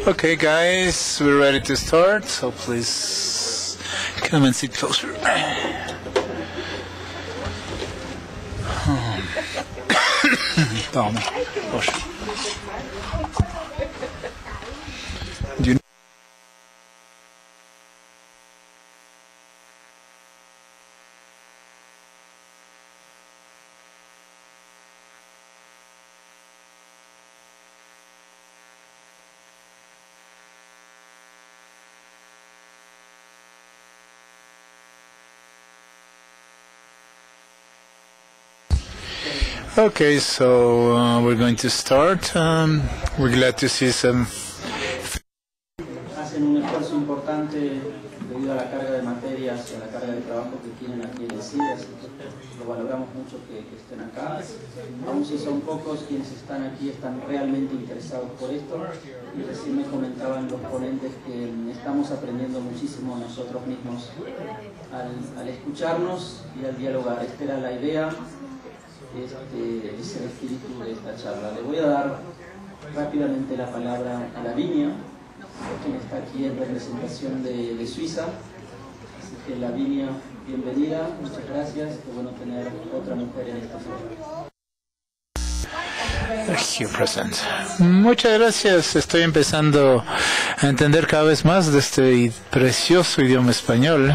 Okay, guys, we're ready to start, so please come and sit closer. Toma, push. Do you Okay, so we're going to start. We're glad to see some. Hacen un esfuerzo importante debido a la carga de materias y a la carga de trabajo que tienen aquí en el CIDE, así que lo valoramos mucho que estén acá. Aún si son pocos quienes están aquí, están realmente interesados por esto, y recién me comentaban los ponentes que estamos aprendiendo muchísimo nosotros mismos al escucharnos y al dialogar. Esta era la idea. Este es el espíritu de esta charla. Le voy a dar rápidamente la palabra a Lavinia, quien está aquí en representación de Suiza. Así que Lavinia, bienvenida, muchas gracias. Qué bueno tener otra mujer en esta sala. Muchas gracias. Estoy empezando a entender cada vez más de este precioso idioma español.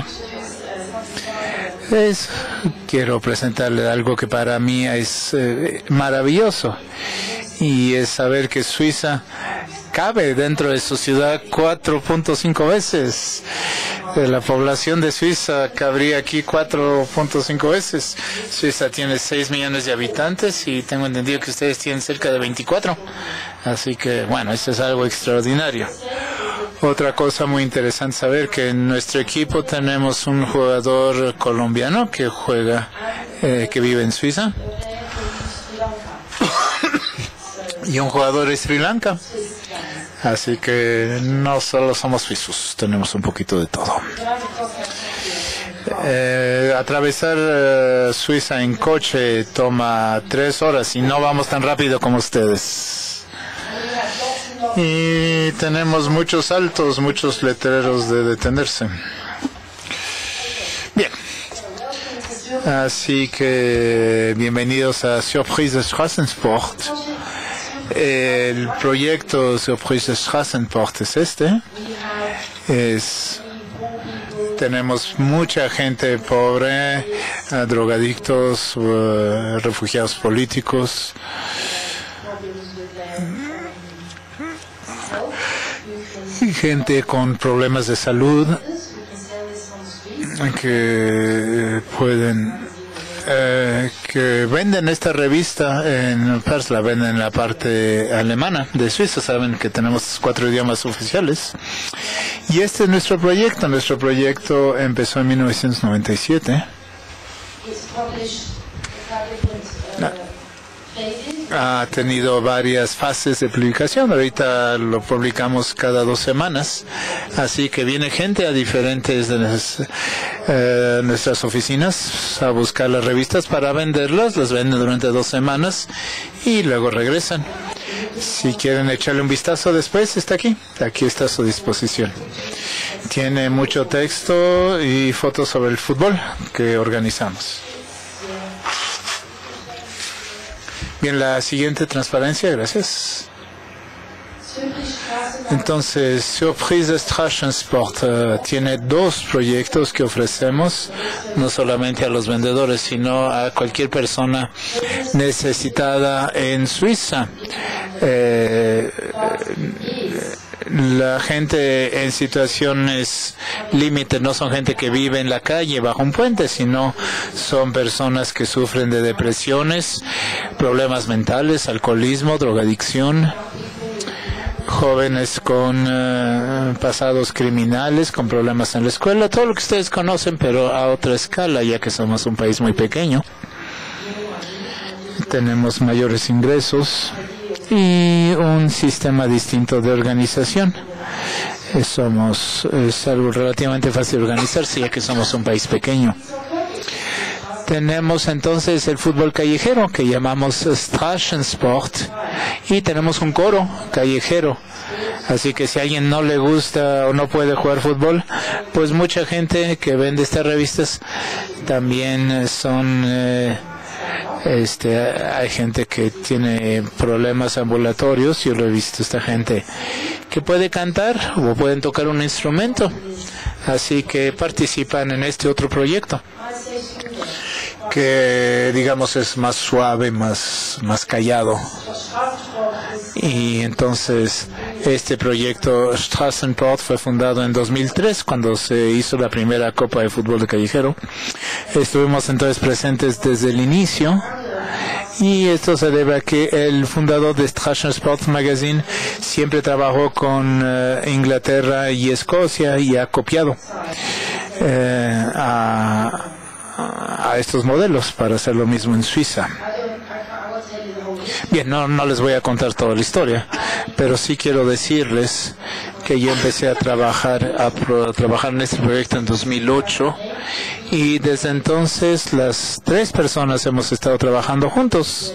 Quiero presentarle algo que para mí es maravilloso, y es saber que Suiza cabe dentro de su ciudad 4.5 veces. La población de Suiza cabría aquí 4.5 veces. Suiza tiene 6 millones de habitantes y tengo entendido que ustedes tienen cerca de 24. Así que, bueno, esto es algo extraordinario. Otra cosa muy interesante saber que en nuestro equipo tenemos un jugador colombiano que juega, que vive en Suiza, y un jugador de Sri Lanka. Así que no solo somos suizos, tenemos un poquito de todo. Atravesar Suiza en coche toma 3 horas y no vamos tan rápido como ustedes. Y tenemos muchos altos, muchos letreros de detenerse. Bien. Así que bienvenidos a Surprise Straßensport. El proyecto Surprise Straßensport es este. Tenemos mucha gente pobre, drogadictos, refugiados políticos. Gente con problemas de salud que pueden que venden esta revista en Pers, la venden en la parte alemana de Suiza. Saben que tenemos 4 idiomas oficiales, y este es nuestro proyecto. Nuestro proyecto empezó en 1997. Ha tenido varias fases de publicación. Ahorita lo publicamos cada 2 semanas. Así que viene gente a diferentes de nuestras oficinas a buscar las revistas para venderlas. Las venden durante 2 semanas y luego regresan. Si quieren echarle un vistazo después, está aquí. Aquí está a su disposición. Tiene mucho texto y fotos sobre el fútbol que organizamos. Bien, la siguiente transparencia, gracias. Entonces, Surprise Straßensport tiene 2 proyectos que ofrecemos, no solamente a los vendedores, sino a cualquier persona necesitada en Suiza. La gente en situaciones límite no son gente que vive en la calle bajo un puente, sino son personas que sufren de depresiones, problemas mentales, alcoholismo, drogadicción, jóvenes con pasados criminales, con problemas en la escuela, todo lo que ustedes conocen, pero a otra escala, ya que somos un país muy pequeño. Tenemos mayores ingresos y un sistema distinto de organización. Es algo relativamente fácil de organizarse, ya que somos un país pequeño. Tenemos entonces el fútbol callejero, que llamamos Straßensport, y tenemos un coro callejero. Así que si a alguien no le gusta o no puede jugar fútbol, pues mucha gente que vende estas revistas también son... hay gente que tiene problemas ambulatorios. Yo lo he visto, esta gente que puede cantar o pueden tocar un instrumento, así que participan en este otro proyecto que digamos es más suave, más callado. Y entonces este proyecto Straßensport fue fundado en 2003 cuando se hizo la primera Copa de Fútbol de Callejero. Estuvimos entonces presentes desde el inicio, y esto se debe a que el fundador de Straßensport Magazine siempre trabajó con Inglaterra y Escocia y ha copiado a estos modelos para hacer lo mismo en Suiza. Bien, no les voy a contar toda la historia, pero sí quiero decirles que yo empecé a trabajar en este proyecto en 2008, y desde entonces las 3 personas hemos estado trabajando juntos.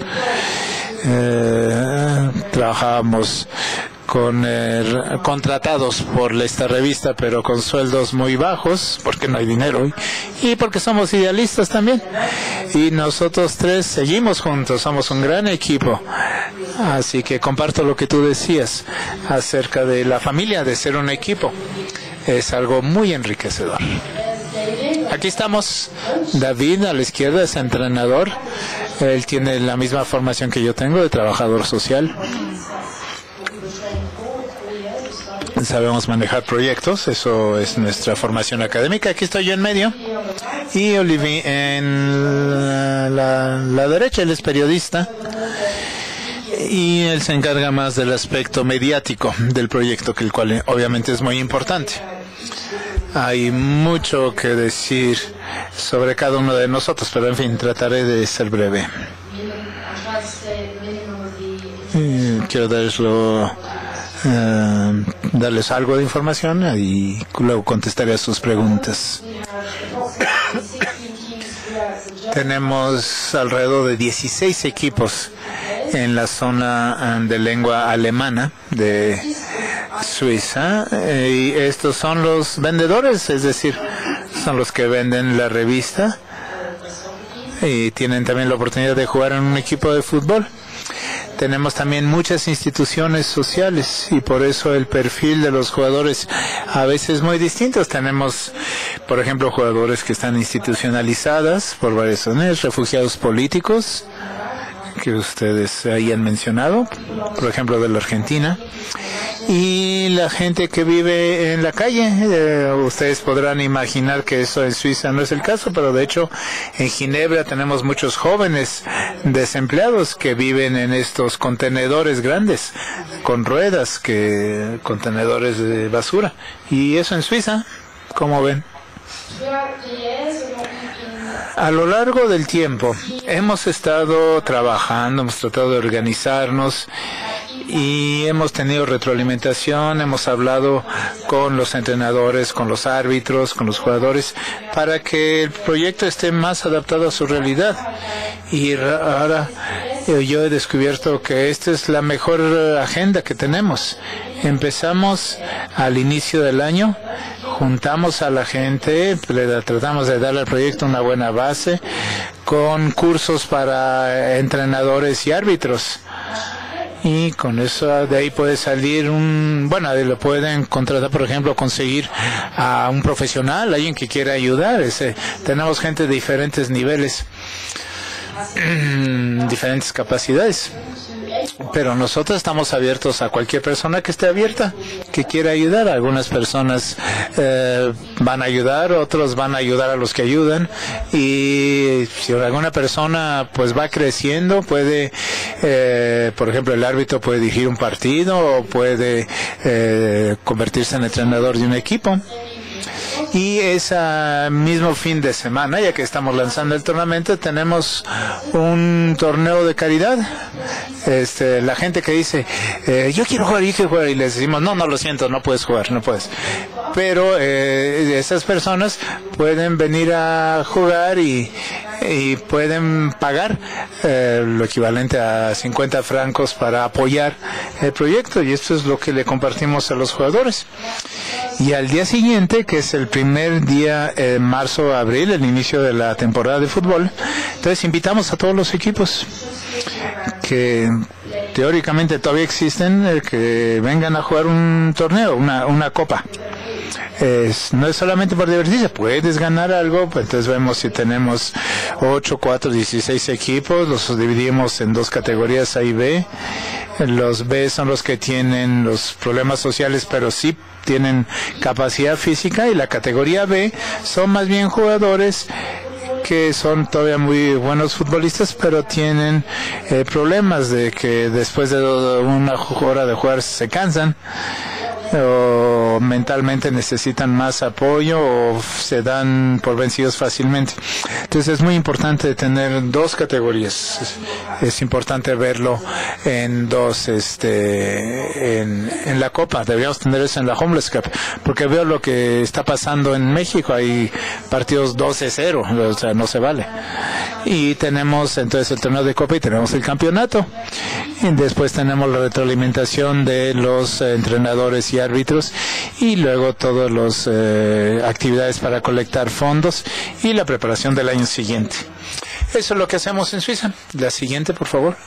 Trabajábamos contratados por esta revista, pero con sueldos muy bajos, porque no hay dinero y porque somos idealistas también. Y nosotros 3 seguimos juntos, somos un gran equipo. Así que comparto lo que tú decías acerca de la familia, de ser un equipo. Es algo muy enriquecedor. Aquí estamos. David a la izquierda es entrenador. Él tiene la misma formación que yo tengo de trabajador social. Sabemos manejar proyectos, eso es nuestra formación académica. Aquí estoy yo en medio, y Olivier en la derecha. Él es periodista y él se encarga más del aspecto mediático del proyecto, que el cual obviamente es muy importante. Hay mucho que decir sobre cada uno de nosotros, pero en fin, trataré de ser breve. Quiero darles algo de información y luego contestaré a sus preguntas. Tenemos alrededor de 16 equipos en la zona de lengua alemana de Suiza, y estos son los vendedores, es decir, son los que venden la revista y tienen también la oportunidad de jugar en un equipo de fútbol. Tenemos también muchas instituciones sociales, y por eso el perfil de los jugadores a veces es muy distinto. Tenemos, por ejemplo, jugadores que están institucionalizadas por varias razones, refugiados políticos, que ustedes hayan mencionado, por ejemplo, de la Argentina, y la gente que vive en la calle. Ustedes podrán imaginar que eso en Suiza no es el caso, pero de hecho en Ginebra tenemos muchos jóvenes desempleados que viven en estos contenedores grandes con ruedas, contenedores de basura, y eso en Suiza, como ven. A lo largo del tiempo hemos estado trabajando, hemos tratado de organizarnos y hemos tenido retroalimentación, hemos hablado con los entrenadores, con los árbitros, con los jugadores, para que el proyecto esté más adaptado a su realidad. Y ahora yo he descubierto que esta es la mejor agenda que tenemos. Empezamos al inicio del año, juntamos a la gente, tratamos de darle al proyecto una buena base con cursos para entrenadores y árbitros. Y con eso de ahí puede salir lo pueden contratar, por ejemplo, conseguir a un profesional, alguien que quiera ayudar. Tenemos gente de diferentes niveles, diferentes capacidades. Pero nosotros estamos abiertos a cualquier persona que esté abierta, que quiera ayudar. Algunas personas van a ayudar, otros van a ayudar a los que ayudan. Y si alguna persona pues va creciendo, puede, por ejemplo, el árbitro puede dirigir un partido o puede convertirse en entrenador de un equipo. Y ese mismo fin de semana, ya que estamos lanzando el torneo, tenemos un torneo de caridad. La gente que dice, yo quiero jugar, y les decimos, no, lo siento, no puedes jugar, no puedes. Pero esas personas pueden venir a jugar y y pueden pagar lo equivalente a 50 francos para apoyar el proyecto, y esto es lo que le compartimos a los jugadores. Y al día siguiente, que es el primer día, marzo-abril, el inicio de la temporada de fútbol, entonces invitamos a todos los equipos que teóricamente todavía existen, que vengan a jugar un torneo, una copa. No es solamente por divertirse, puedes ganar algo. Pues entonces vemos si tenemos 8, 4, 16 equipos, los dividimos en dos categorías, A y B. Los B son los que tienen los problemas sociales, pero sí tienen capacidad física, y la categoría B son más bien jugadores que son todavía muy buenos futbolistas, pero tienen problemas de que después de una hora de jugar se cansan, o mentalmente necesitan más apoyo, o se dan por vencidos fácilmente. Entonces es muy importante tener dos categorías. Es importante verlo en dos, en la Copa. Deberíamos tener eso en la Homeless Cup, porque veo lo que está pasando en México. Hay partidos 12-0, o sea, no se vale. Y tenemos entonces el torneo de Copa y tenemos el campeonato. Y después tenemos la retroalimentación de los entrenadores y árbitros, y luego todas las actividades para colectar fondos y la preparación del año siguiente. Eso es lo que hacemos en Suiza. La siguiente, por favor.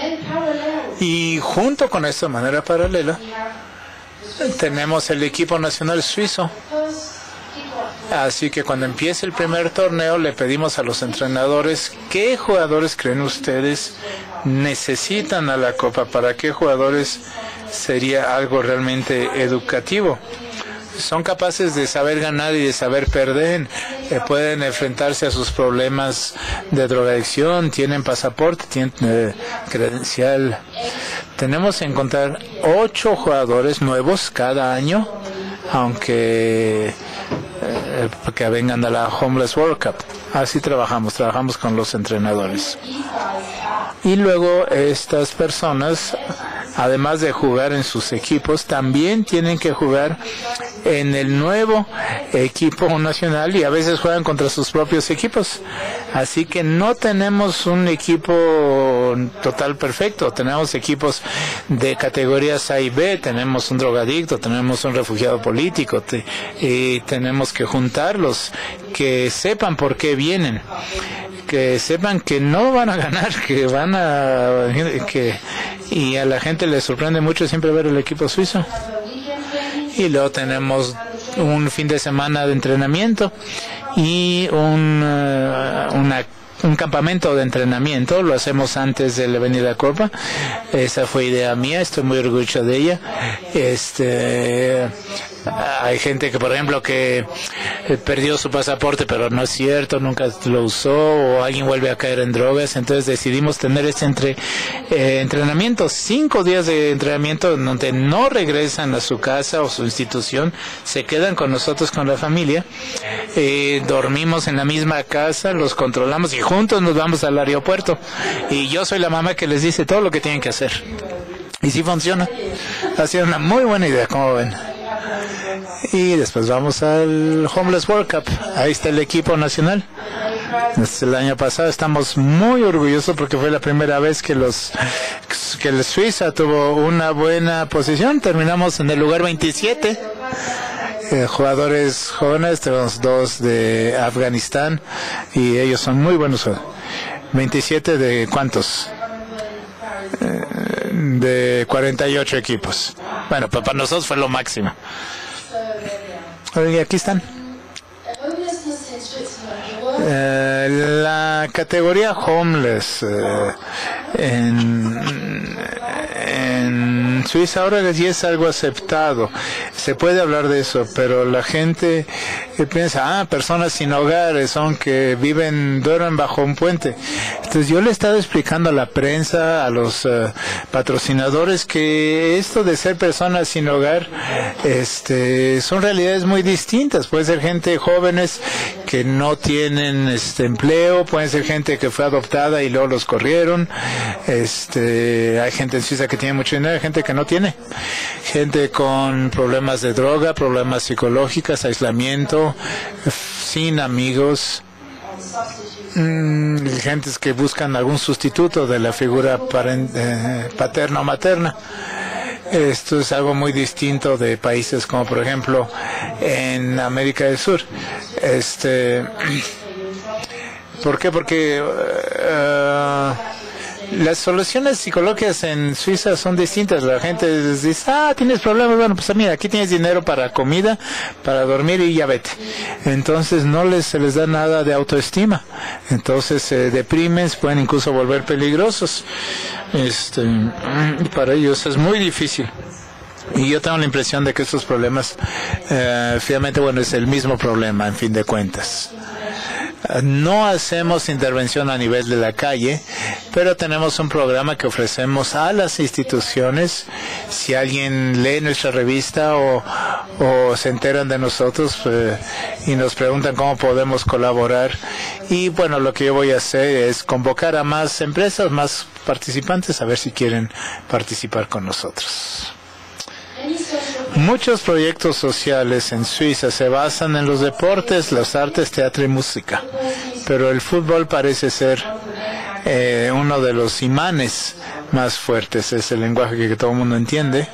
Y junto con esto, de manera paralela, tenemos el equipo nacional suizo. Así que cuando empiece el primer torneo, le pedimos a los entrenadores qué jugadores creen ustedes necesitan a la Copa, para qué jugadores sería algo realmente educativo. Son capaces de saber ganar y de saber perder, pueden enfrentarse a sus problemas de drogadicción, tienen pasaporte, tienen credencial. Tenemos que encontrar 8 jugadores nuevos cada año, aunque que vengan a la Homeless World Cup. Así trabajamos con los entrenadores. Y luego estas personas, además de jugar en sus equipos, también tienen que jugar en el nuevo equipo nacional, y a veces juegan contra sus propios equipos. Así que no tenemos un equipo total perfecto. Tenemos equipos de categorías A y B, tenemos un drogadicto, tenemos un refugiado político, y tenemos que juntarlos, que sepan por qué vienen, que sepan que no van a ganar, y a la gente le sorprende mucho siempre ver el equipo suizo. Y luego tenemos un fin de semana de entrenamiento y un campamento de entrenamiento. Lo hacemos antes de venir a la Copa. Esa fue idea mía, estoy muy orgulloso de ella. Hay gente que, por ejemplo, que perdió su pasaporte, pero no es cierto, nunca lo usó, o alguien vuelve a caer en drogas. Entonces decidimos tener entrenamiento, 5 días de entrenamiento, donde no regresan a su casa o su institución, se quedan con nosotros, con la familia, dormimos en la misma casa, los controlamos y juntos nos vamos al aeropuerto. Y yo soy la mamá que les dice todo lo que tienen que hacer. Y sí funciona. Ha sido una muy buena idea, como ven. Y después vamos al Homeless World Cup. Ahí está el equipo nacional. El año pasado estamos muy orgullosos porque fue la primera vez que el Suiza tuvo una buena posición. Terminamos en el lugar 27. Jugadores jóvenes, tenemos 2 de Afganistán y ellos son muy buenos. 27 de ¿cuántos? De 48 equipos. Bueno, pues para nosotros fue lo máximo. Y aquí están. La categoría Homeless en Suiza ahora sí es algo aceptado, se puede hablar de eso, pero la gente piensa, personas sin hogares son que duermen bajo un puente. Entonces yo le he estado explicando a la prensa, a los patrocinadores, que esto de ser personas sin hogar son realidades muy distintas. Puede ser gente jóvenes que no tienen empleo, puede ser gente que fue adoptada y luego los corrieron, hay gente en Suiza que tiene mucho dinero, hay gente que no tiene, gente con problemas de droga, problemas psicológicos, aislamiento, sin amigos, gentes que buscan algún sustituto de la figura paterna o materna. Esto es algo muy distinto de países como por ejemplo en América del Sur. ¿Por qué? Porque las soluciones psicológicas en Suiza son distintas. La gente dice, tienes problemas, bueno, pues mira, aquí tienes dinero para comida, para dormir y ya vete. Entonces se les da nada de autoestima. Entonces se deprimen, se pueden incluso volver peligrosos. Para ellos es muy difícil. Y yo tengo la impresión de que estos problemas, finalmente, es el mismo problema, en fin de cuentas. No hacemos intervención a nivel de la calle, pero tenemos un programa que ofrecemos a las instituciones. Si alguien lee nuestra revista o se enteran de nosotros y nos preguntan cómo podemos colaborar. Y bueno, lo que yo voy a hacer es convocar a más empresas, más participantes, a ver si quieren participar con nosotros. Muchos proyectos sociales en Suiza se basan en los deportes, las artes, teatro y música, pero el fútbol parece ser uno de los imanes más fuertes. Es el lenguaje que todo el mundo entiende.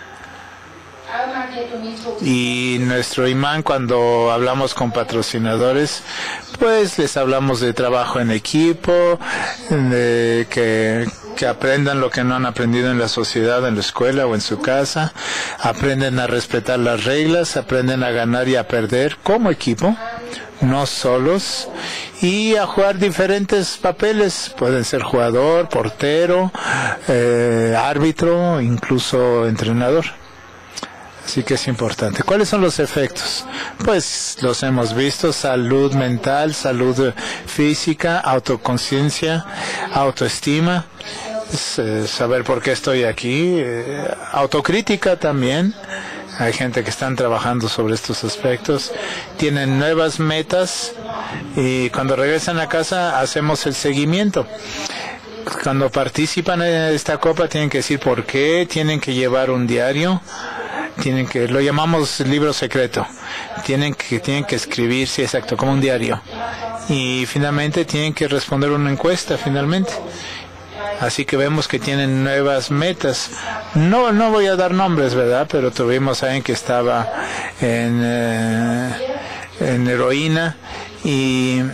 Y nuestro imán, cuando hablamos con patrocinadores, pues les hablamos de trabajo en equipo, de que aprendan lo que no han aprendido en la sociedad, en la escuela o en su casa, aprenden a respetar las reglas, aprenden a ganar y a perder como equipo, no solos, y a jugar diferentes papeles. Pueden ser jugador, portero, árbitro, incluso entrenador. Así que es importante. ¿Cuáles son los efectos? Pues los hemos visto: salud mental, salud física, autoconciencia, autoestima, saber por qué estoy aquí, autocrítica también. Hay gente que están trabajando sobre estos aspectos, tienen nuevas metas y cuando regresan a casa hacemos el seguimiento. Cuando participan en esta copa tienen que decir por qué, tienen que llevar un diario. Lo llamamos libro secreto. Tienen que escribir, sí, exacto, como un diario. Y finalmente tienen que responder una encuesta, finalmente. Así que vemos que tienen nuevas metas. No voy a dar nombres, ¿verdad? Pero tuvimos a alguien que estaba en heroína y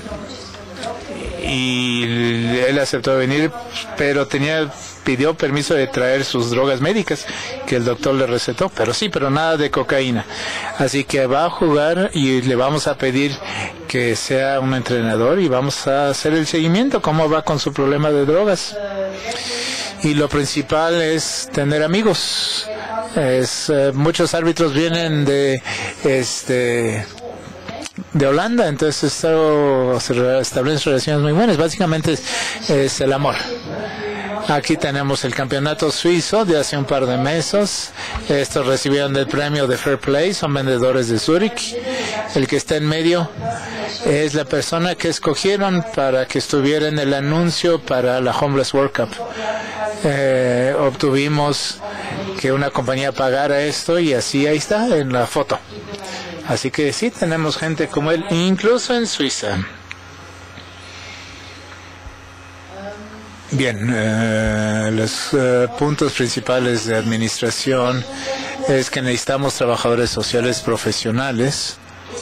él aceptó venir, pero pidió permiso de traer sus drogas médicas que el doctor le recetó, pero nada de cocaína. Así que va a jugar y le vamos a pedir que sea un entrenador y vamos a hacer el seguimiento, cómo va con su problema de drogas. Y lo principal es tener amigos. Muchos árbitros vienen de Holanda, entonces se establecen relaciones muy buenas. Básicamente es el amor. Aquí tenemos el campeonato suizo de hace un par de meses. Estos recibieron el premio de Fair Play, son vendedores de Zurich. El que está en medio es la persona que escogieron para que estuviera en el anuncio para la Homeless World Cup. Obtuvimos que una compañía pagara esto y así ahí está en la foto. Así que sí, tenemos gente como él, incluso en Suiza. Bien, los puntos principales de administración es que necesitamos trabajadores sociales profesionales.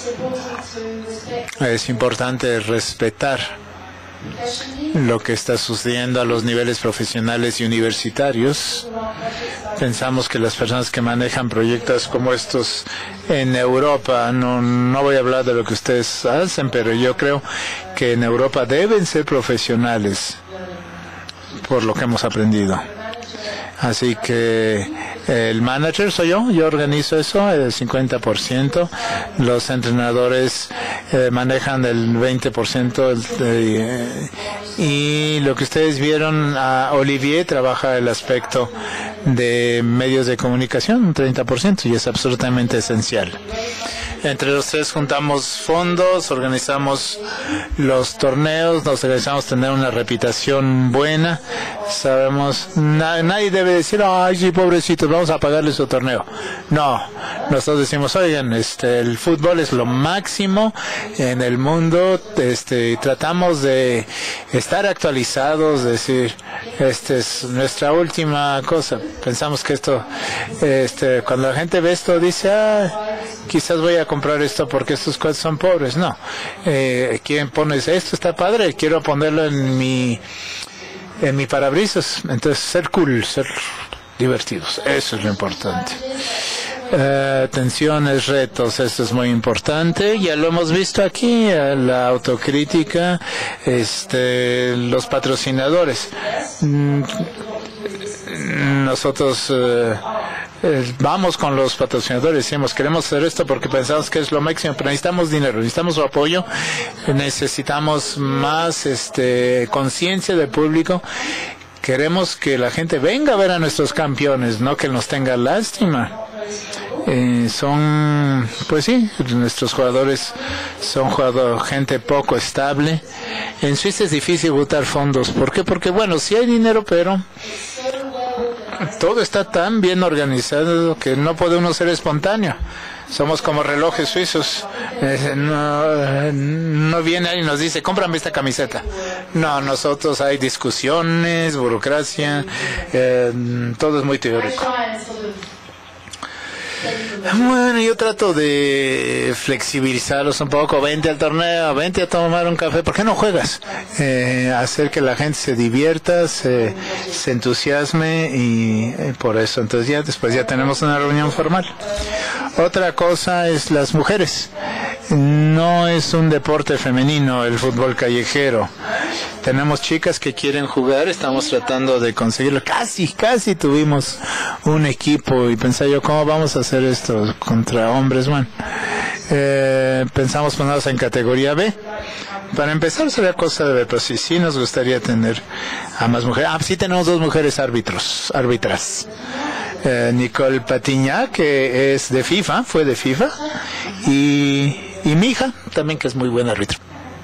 Es importante respetar lo que está sucediendo a los niveles profesionales y universitarios. Pensamos que las personas que manejan proyectos como estos en Europa, no voy a hablar de lo que ustedes hacen, pero yo creo que en Europa deben ser profesionales por lo que hemos aprendido. Así que el manager soy yo organizo eso, el 50%, los entrenadores manejan el 20%, y lo que ustedes vieron, a Olivier trabaja el aspecto de medios de comunicación, un 30%, y es absolutamente esencial. Entre los tres juntamos fondos, organizamos los torneos, nos organizamos tener una reputación buena. Sabemos, nadie debe decir, ay, sí, pobrecitos, vamos a pagarle su torneo. No, nosotros decimos, oigan, el fútbol es lo máximo en el mundo, tratamos de estar actualizados, decir, esta es nuestra última cosa. Pensamos que esto, cuando la gente ve esto, dice, quizás voy a comprar esto porque estos cuates son pobres. No, ¿quién pone esto? Está padre, quiero ponerlo en mi parabrisas. Entonces, ser cool, ser divertidos, eso es lo importante. Tensiones, retos, esto es muy importante, ya lo hemos visto aquí, la autocrítica, los patrocinadores. Nosotros vamos con los patrocinadores, decimos, queremos hacer esto porque pensamos que es lo máximo, pero necesitamos dinero, necesitamos su apoyo, necesitamos más conciencia del público. Queremos que la gente venga a ver a nuestros campeones, no que nos tenga lástima. Pues sí, nuestros jugadores son gente poco estable. En Suiza es difícil botar fondos. ¿Por qué? Porque, bueno, sí hay dinero, pero todo está tan bien organizado que no puede uno ser espontáneo. Somos como relojes suizos. No viene alguien y nos dice, cómprame esta camiseta. No, nosotros hay discusiones, burocracia, todo es muy teórico. Bueno, yo trato de flexibilizarlos un poco. Vente al torneo, vente a tomar un café. ¿Por qué no juegas? Hacer que la gente se divierta, se entusiasme y por eso. Entonces después ya tenemos una reunión formal. Otra cosa es las mujeres. No es un deporte femenino el fútbol callejero. Tenemos chicas que quieren jugar, estamos tratando de conseguirlo. Casi tuvimos un equipo y pensé yo, ¿cómo vamos a hacer esto contra hombres? Bueno, pensamos ponernos en categoría B. Para empezar sería cosa de ver, pero sí nos gustaría tener a más mujeres. Sí tenemos 2 mujeres árbitras. Nicole Patiñá, que es de FIFA, fue de FIFA, y mi hija también, que es muy buena árbitra.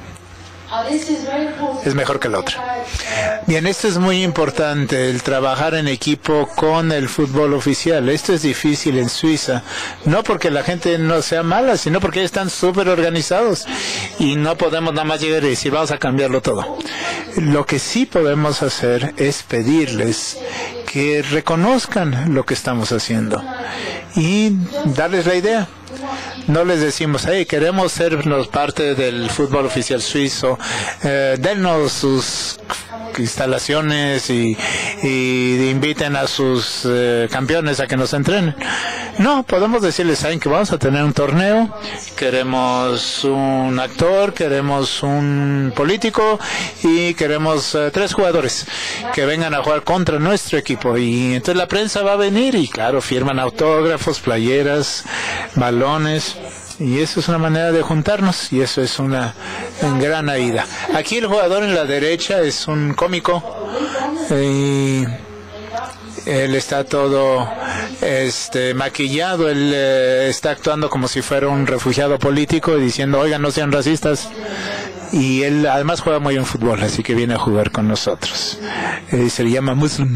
Es mejor que la otra. Bien, esto es muy importante, el trabajar en equipo con el fútbol oficial. Esto es difícil en Suiza, no porque la gente no sea mala, sino porque ellos están súper organizados y no podemos nada más llegar y decir vamos a cambiarlo todo. Lo que sí podemos hacer es pedirles que reconozcan lo que estamos haciendo y darles la idea. No les decimos, queremos ser parte del fútbol oficial suizo, dennos sus instalaciones y inviten a sus campeones a que nos entrenen. No, podemos decirles, saben que vamos a tener un torneo, queremos un actor, queremos un político y queremos 3 jugadores que vengan a jugar contra nuestro equipo. Y entonces la prensa va a venir y claro, firman autógrafos, playeras, balones. Y eso es una manera de juntarnos y eso es una gran ayuda. Aquí el jugador en la derecha es un cómico y él está todo maquillado, él está actuando como si fuera un refugiado político y diciendo, oigan, no sean racistas. Y él además juega muy bien fútbol, así que viene a jugar con nosotros. Se le llama Muslim.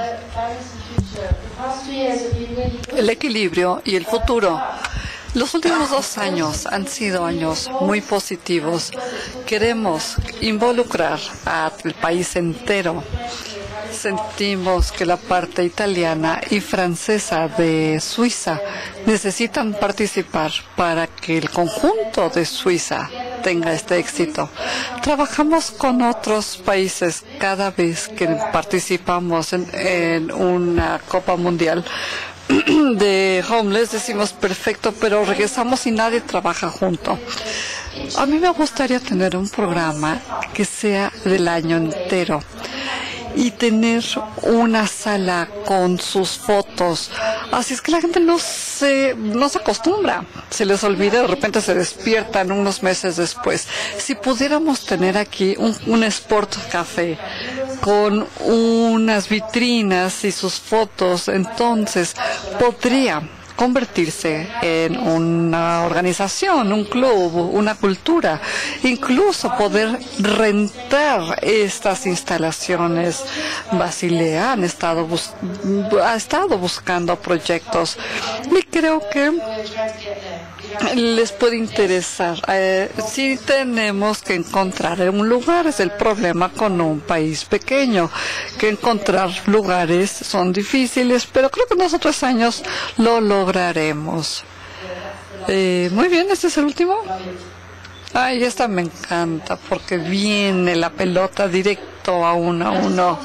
El equilibrio y el futuro. Los últimos 2 años han sido años muy positivos. Queremos involucrar al país entero. Sentimos que la parte italiana y francesa de Suiza necesitan participar para que el conjunto de Suiza tenga este éxito. Trabajamos con otros países cada vez que participamos en una Copa Mundial de homeless, decimos perfecto, pero regresamos y nadie trabaja junto. A mí me gustaría tener un programa que sea del año entero y tener una sala con sus fotos. Así es que la gente no se acostumbra, se les olvida, de repente se despiertan unos meses después. Si pudiéramos tener aquí un Sport Café con unas vitrinas y sus fotos, entonces podría convertirse en una organización, un club, una cultura, incluso poder rentar estas instalaciones. Basilea ha estado buscando proyectos y creo que les puede interesar. Sí tenemos que encontrar un lugar, es el problema con un país pequeño, que encontrar lugares son difíciles, pero creo que en 2 o 3 años lo lograremos. Muy bien, ¿este es el último? Ay, esta me encanta porque viene la pelota directo a 1-1.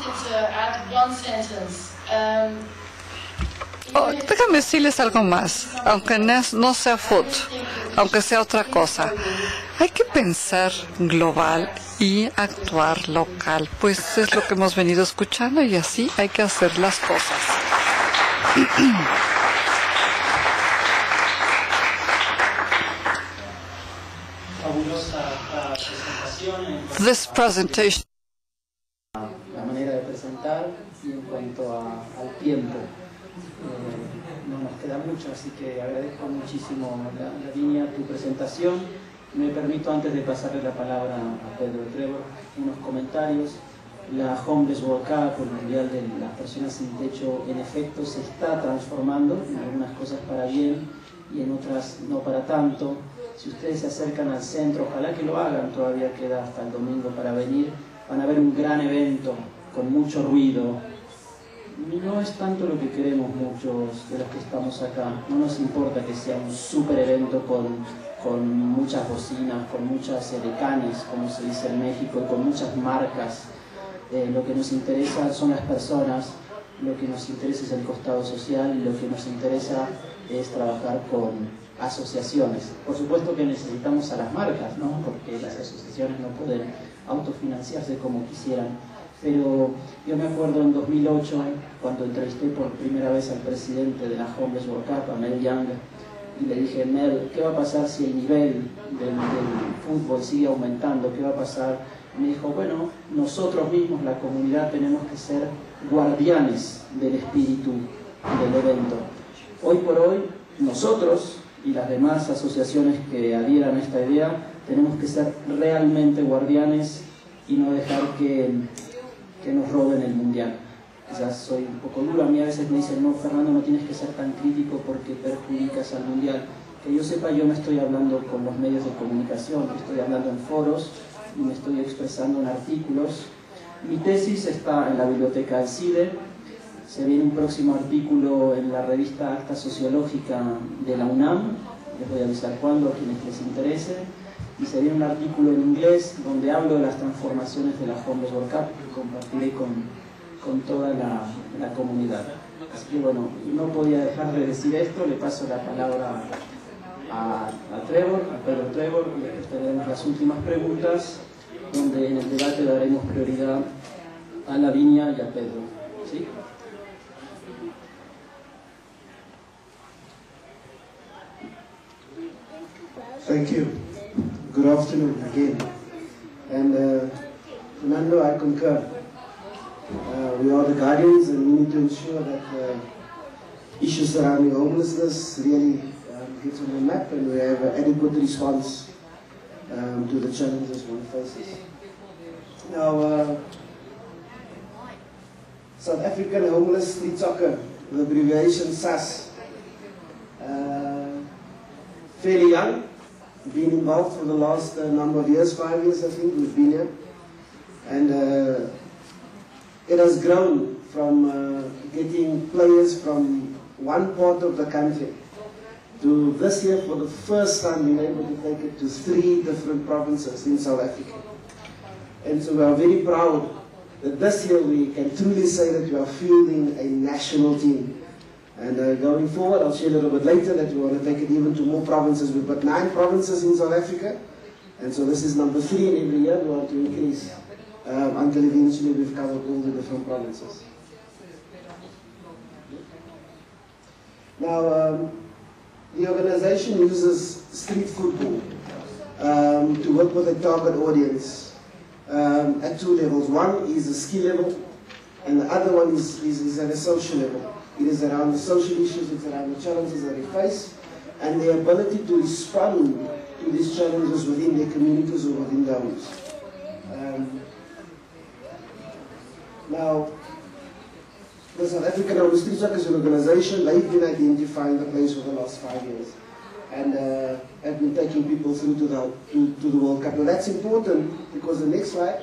Oh, déjame decirles algo más, aunque no sea foot, aunque sea otra cosa. Hay que pensar global y actuar local, pues es lo que hemos venido escuchando y así hay que hacer las cosas. Fabulosa presentación. This presentation. La manera de presentar y en cuanto al tiempo. No nos queda mucho, así que agradezco muchísimo la línea, tu presentación. Me permito, antes de pasarle la palabra a Pedro Trevor, unos comentarios. La Homeless World Cup, el Mundial de las Personas Sin Techo, en efecto se está transformando, en algunas cosas para bien y en otras no para tanto. Si ustedes se acercan al centro, ojalá que lo hagan, todavía queda hasta el domingo para venir, van a ver un gran evento con mucho ruido. No es tanto lo que queremos muchos de los que estamos acá. No nos importa que sea un super evento con muchas bocinas, con muchas edecanes, como se dice en México, con muchas marcas. Lo que nos interesa son las personas, lo que nos interesa es el costado social y lo que nos interesa es trabajar con asociaciones. Por supuesto que necesitamos a las marcas, ¿no? Porque las asociaciones no pueden autofinanciarse como quisieran. Pero yo me acuerdo en 2008, cuando entrevisté por primera vez al presidente de la Homeless World Cup, a Mel Young, y le dije, Mel, ¿qué va a pasar si el nivel del fútbol sigue aumentando? ¿Qué va a pasar? Y me dijo, bueno, nosotros mismos, la comunidad, tenemos que ser guardianes del espíritu del evento. Hoy por hoy, nosotros y las demás asociaciones que adhieran a esta idea, tenemos que ser realmente guardianes y no dejar que nos roben el mundial. Quizás soy un poco duro, a mí a veces me dicen, no, Fernando, no tienes que ser tan crítico porque perjudicas al mundial. Que yo sepa, yo no estoy hablando con los medios de comunicación, estoy hablando en foros y me estoy expresando en artículos. Mi tesis está en la biblioteca del CIDE, se viene un próximo artículo en la revista Acta Sociológica de la UNAM, les voy a avisar cuándo, a quienes les interese. Y se viene un artículo en inglés donde hablo de las transformaciones de la Homeless World Cup que compartiré con toda la comunidad. Así que bueno, no podía dejar de decir esto, le paso la palabra a Trevor, a Pedro Trevor, y después tendremos las últimas preguntas, donde en el debate daremos prioridad a Lavinia y a Pedro. ¿Sí? Thank you. Good afternoon again. And Fernando, I concur. We are the guardians and we need to ensure that issues surrounding homelessness really gets on the map and we have an adequate response to the challenges one faces. Now, South African Homeless Street Soccer, the abbreviation SAS, fairly young. Been involved for the last number of years, 5 years I think we've been here, and it has grown from getting players from one part of the country to this year for the first time being able to take it to 3 different provinces in South Africa. And so we are very proud that this year we can truly say that we are fielding a national team. And going forward, I'll share a little bit later that we want to take it even to more provinces. We've got 9 provinces in South Africa, and so this is number 3 in every year. We want to increase until eventually we've covered all the different provinces. Now, the organization uses street football to work with a target audience at 2 levels. One is a skill level, and the other one is at a social level. It is around the social issues, it's around the challenges that they face, and their ability to respond to these challenges within their communities or within their homes. Now, the South African Homeless Street Soccer as an organization, they've been identifying the place for the last 5 years and have been taking people through to the World Cup. Now that's important because the next slide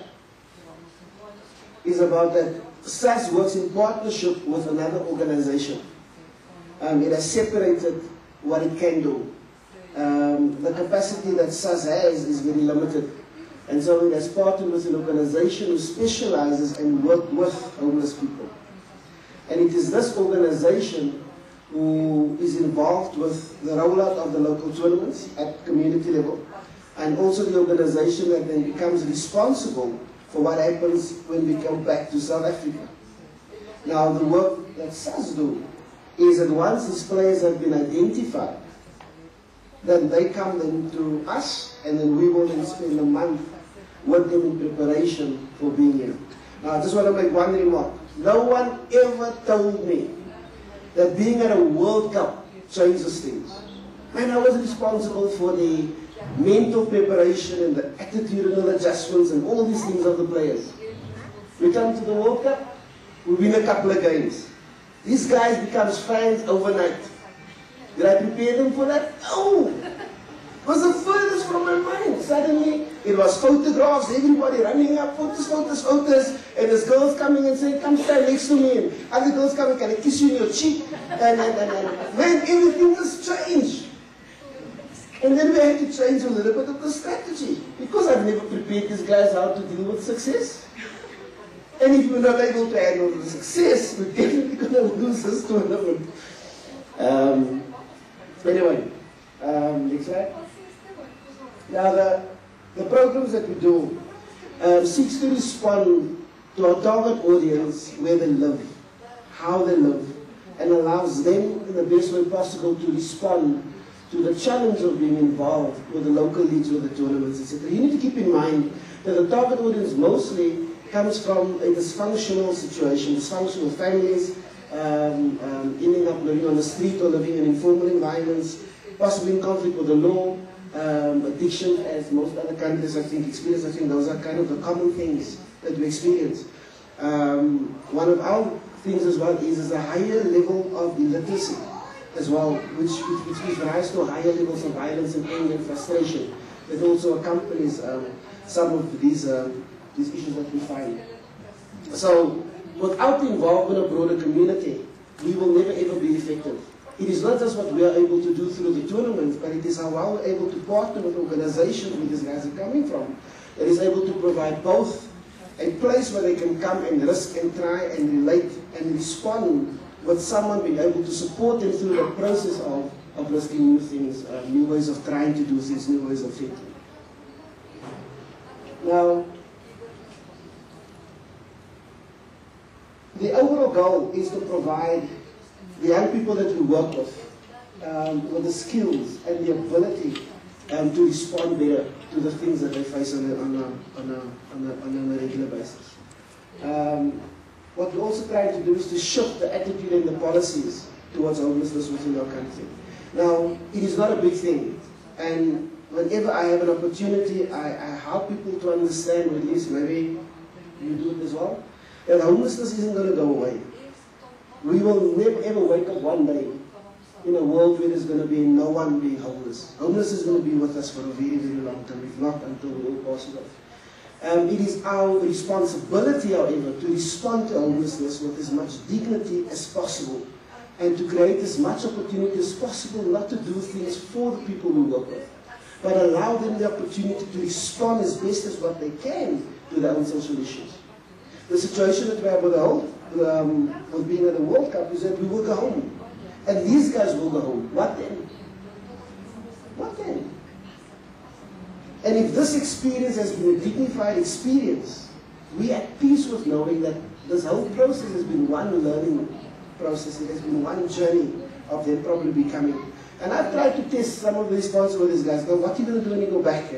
is about that SAS works in partnership with another organization. It has separated what it can do. The capacity that SAS has is very limited. And so it has partnered with an organization who specializes and works with homeless people. And it is this organization who is involved with the rollout of the local tournaments at community level, and also the organization that then becomes responsible for what happens when we come back to South Africa. Now, the work that SAS do is that once these players have been identified, then they come then to us, and then we will then spend a month with them in preparation for being here. Now, I just want to make one remark. No one ever told me that being at a World Cup changes things. And I was responsible for the mental preparation and the attitudinal adjustments and all these things of the players. We come to the World Cup, we win a couple of games. These guys become fans overnight. Did I prepare them for that? No! It was the furthest from my mind. Suddenly, it was photographs, everybody running up, photos, and there's girls coming and saying, come stand next to me, and other girls coming, can I kiss you in your cheek? And man, everything was changed. And then we had to change a little bit of the strategy, because I've never prepared these guys how to deal with success. And if we're not able to handle the success, we're definitely going to lose this tournament. Anyway, next slide. Now, the programs that we do seeks to respond to our target audience where they live, how they live, and allows them in the best way possible to respond to the challenge of being involved with the local leagues, with the tournaments, etc. You need to keep in mind that the target audience mostly comes from a dysfunctional situation, dysfunctional families, ending up living on the street or living in informal environments, possibly in conflict with the law, addiction, as most other countries I think experience. I think those are kind of the common things that we experience. One of our things as well is a higher level of illiteracy as well, which gives rise to higher levels of violence and anger and frustration that also accompanies some of these issues that we find. So, without the involvement of broader community, we will never ever be effective. It is not just what we are able to do through the tournaments, but it is how well we're able to partner with organizations where these guys are coming from, that is able to provide both a place where they can come and risk and try and relate and respond with someone being able to support them through the process of risking new things, new ways of trying to do things, new ways of thinking. Now, the overall goal is to provide the young people that we work with the skills and the ability to respond better to the things that they face on a regular basis. What we're also trying to do is to shift the attitude and the policies towards homelessness within our country. Now, it is not a big thing, and whenever I have an opportunity, I help people to understand, or at least maybe you do it as well, that homelessness isn't going to go away. We will never ever wake up one day in a world where there's going to be no one being homeless. Homelessness is going to be with us for a very, very long time, if not until we all pass it off. It is our responsibility, however, to respond to homelessness with as much dignity as possible and to create as much opportunity as possible not to do things for the people we work with, but allow them the opportunity to respond as best as what they can to their own social issues. The situation that we have with being at the World Cup is that we will go home. And these guys will go home. What then? What then? And if this experience has been a dignified experience, we are at peace with knowing that this whole process has been one learning process. It has been one journey of them probably becoming. And I've tried to test some of the responses with these guys. Go, what are you going to do when you go back?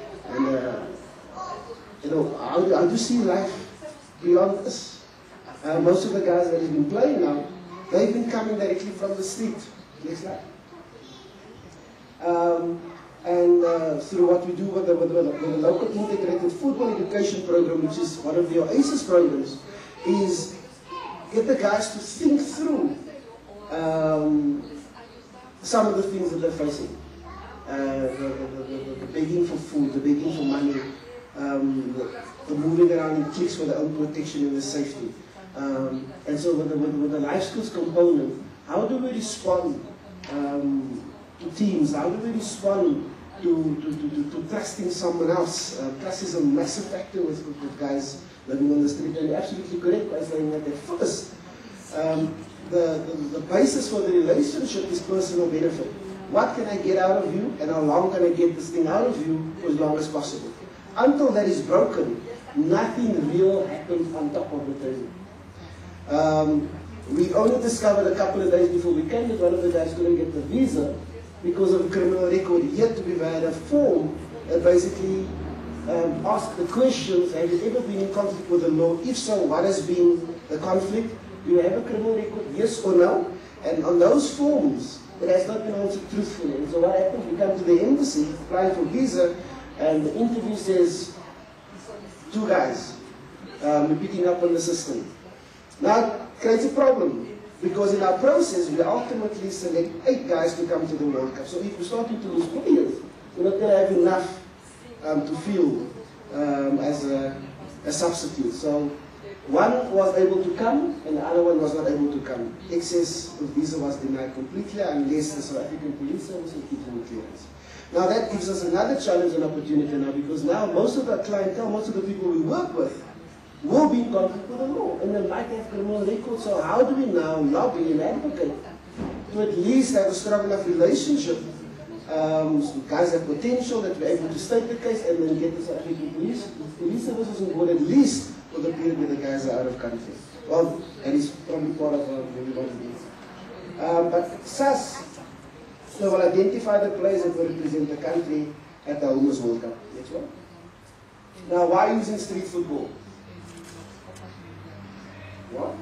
How do you see life beyond this? Most of the guys that have been playing now they've been coming directly from the street. Next slide. Through what we do with the local integrated football education program, which is one of the OASIS programs, is get the guys to think through some of the things that they're facing. The begging for food, the begging for money, the moving around in cliques for their own protection and their safety. And so with the life skills component, how do we respond to teams? How do we respond to trusting someone else? Trust is a massive factor with guys living on the street. And you're absolutely correct by saying that at first, the basis for the relationship is personal benefit. What can I get out of you, and how long can I get this thing out of you for as long as possible? Until that is broken, nothing real happens on top of the table. We only discovered a couple of days before we came that one of the guys couldn't get the visa because of a criminal record. Yet to be had a form that basically asked the questions: have you ever been in conflict with the law? If so, what has been the conflict? Do you have a criminal record? Yes or no? And on those forms, it has not been answered truthfully. And so what happens? We come to the embassy, applying for visa, and the interview says 2 guys. We're picking up on the system. Now, it creates a problem, because in our process, we ultimately select 8 guys to come to the World Cup. So if we're starting to lose players, we're not going to have enough to field as a substitute. So one was able to come, and the other one was not able to come. Excess of visa was denied completely, unless the South African Police Service will keep them in clearance. Now that gives us another challenge and opportunity now, because now most of our clientele, most of the people we work with, will be in conflict with the law, and they might have criminal records. So how do we now lobby and advocate to at least have a strong enough relationship? Guys have potential, that we're able to state the case and then get the South African police services on board, at least for the period where the guys are out of country. Well, that is probably part of what we want to do. But SAS, they will identify the players that will represent the country at the Homeless World Cup. Next one. Now, why using street football? What?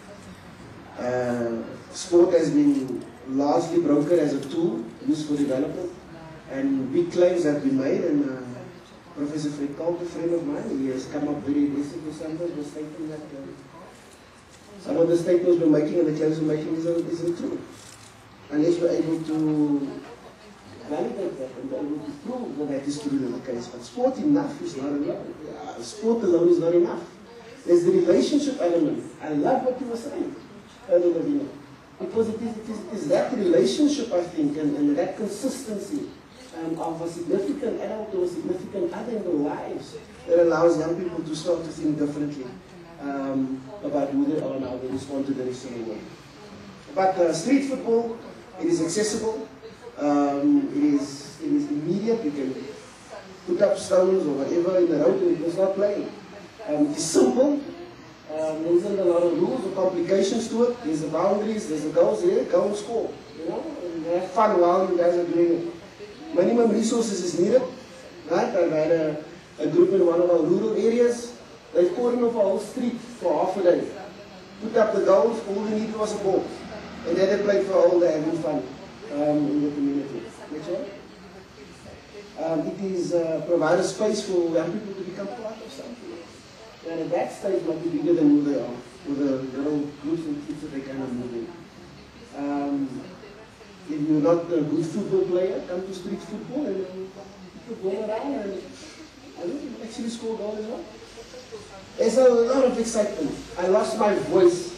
Sport has been largely brokered as a tool used for development, and big claims have been made. And Professor Fred Kalk, a friend of mine, he has come up very aggressively sometimes with stating that some of the statements we're making and the claims we're making isn't true, unless we're able to validate that and be able to prove that that is true in the case. But sport enough is not enough. Sport alone is not enough. There's the relationship element. I love what you were saying earlier, Lavina, because it is that relationship, I think, and that consistency of a significant adult or a significant other in their lives that allows young people to start to think differently about who they are and how they respond to the rest of the world. But street football, it is accessible, it is immediate. You can put up stones or whatever in the road and you can start playing. It is simple. There isn't a lot of rules or complications to it. There's the boundaries, there's the goals here, go and score. You know, and have fun while you guys are doing it. Minimum resources is needed. Right? I've had a group in one of our rural areas. They've cordoned off a whole street for half a day. Put up the goals, all they needed was a ball. And then they played for all day, having fun in the community. Next one. It is provide a space for young people to become part of something. And at that stage might be bigger than who they are, with the little groups and kids that they kind of move in. If you're not a good football player, come to street football and you put ball around and you actually score a goal as well. There's a lot of excitement. I lost my voice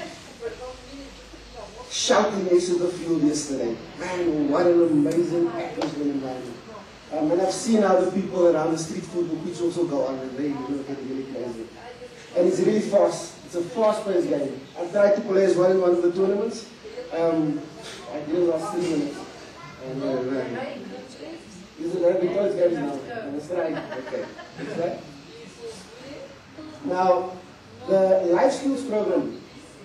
shouting into the field yesterday. Man, what an amazing atmosphere environment. And I've seen how the people around the street football pitch also go on, and they get really crazy. And it's really fast. It's a fast-paced game. I've tried to play as well in one of the tournaments. I didn't last 3 minutes. And is it because games now? That's right. Okay. That's right. Now, the life skills program.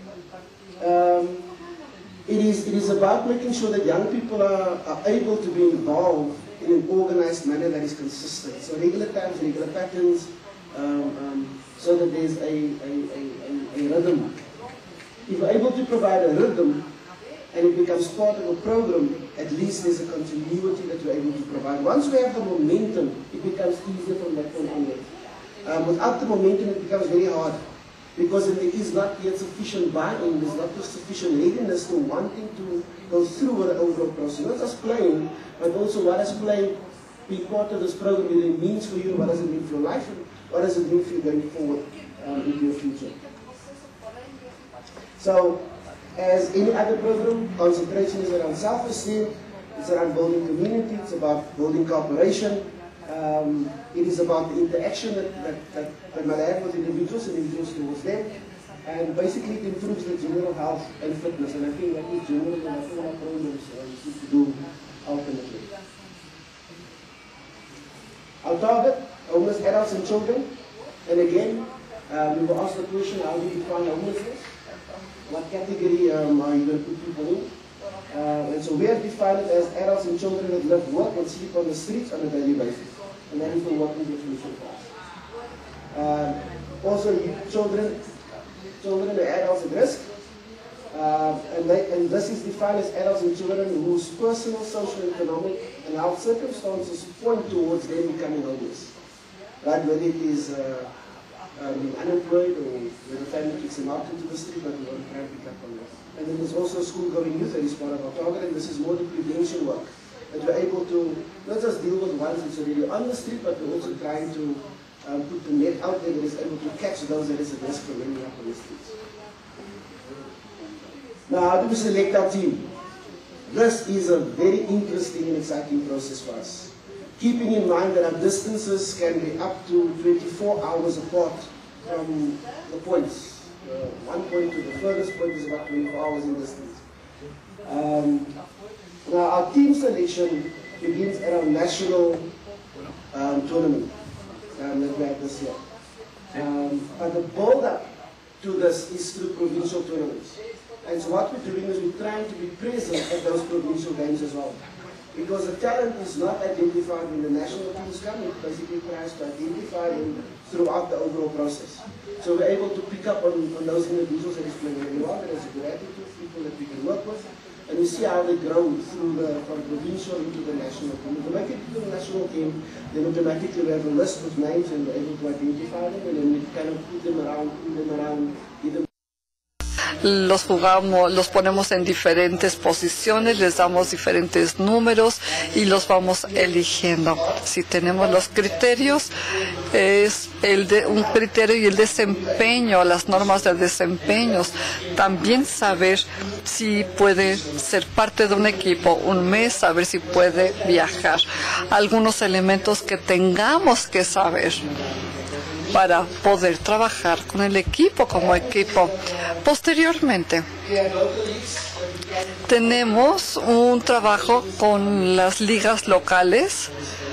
It is about making sure that young people are able to be involved in an organized manner that is consistent. So regular times, regular patterns, so that there's a rhythm. if we're able to provide a rhythm and it becomes part of a program, at least there's a continuity that we're able to provide. Once we have the momentum, it becomes easier from that point onwards. Without the momentum, it becomes very hard, because there is not yet sufficient buy-in, there's not sufficient readiness to wanting to go through with the overall process. Not just playing, but also what does playing be part of this program really means for you, what does it mean for your life, and what does it mean for you going forward into your future. So, as any other program, concentration is around self-esteem, it's around building community, it's about building cooperation, it is about the interaction that might have with individuals and individuals towards them, and basically it improves the general health and fitness, and I think that is generally what all our programs seek to do ultimately. Our target, homeless adults and children, and again, we will ask the question, how do you define homelessness? What category are you going to put people in? And so we have defined it as adults and children that live, work, and sleep on the streets on a daily basis. And that is the working definition for us. Also, children and adults at risk. And this is defined as adults and children whose personal, social, economic, and health circumstances point towards them becoming homeless. Right? Whether it is being unemployed or when the family kicks them out into the street, but we want to try and pick up on that. And then there's also school-going youth that is part of our target, and this is more the prevention work. That we're able to not just deal with ones that's already on the street, but we're also trying to put the net out there that is able to catch those that is at risk from ending up on the streets. Now, how do we select our team? This is a very interesting and exciting process for us. Keeping in mind that our distances can be up to 24 hours apart from the points. One point to the furthest point is about 24 hours in distance. Now, our team selection begins at our national tournament that we had this year. But the build-up to this is through provincial tournaments. And so what we're doing is we're trying to be present at those provincial games as well. Because the talent is not identified when the national teams come, it basically tries to identify them throughout the overall process. So we're able to pick up on those individuals that is playing really well, that has a good attitude, people that we can work with, and we see how they grow from provincial into the national team. If we make it to the national team, then automatically we have a list of names and we're able to identify them, and then we kind of put them around either. Los jugamos, los ponemos en diferentes posiciones, les damos diferentes números y los vamos eligiendo. Si tenemos los criterios, es un criterio y el desempeño, las normas de desempeño. También saber si puede ser parte de un equipo un mes, saber si puede viajar. Algunos elementos que tengamos que saber para poder trabajar con el equipo como equipo. Posteriormente, tenemos un trabajo con las ligas locales.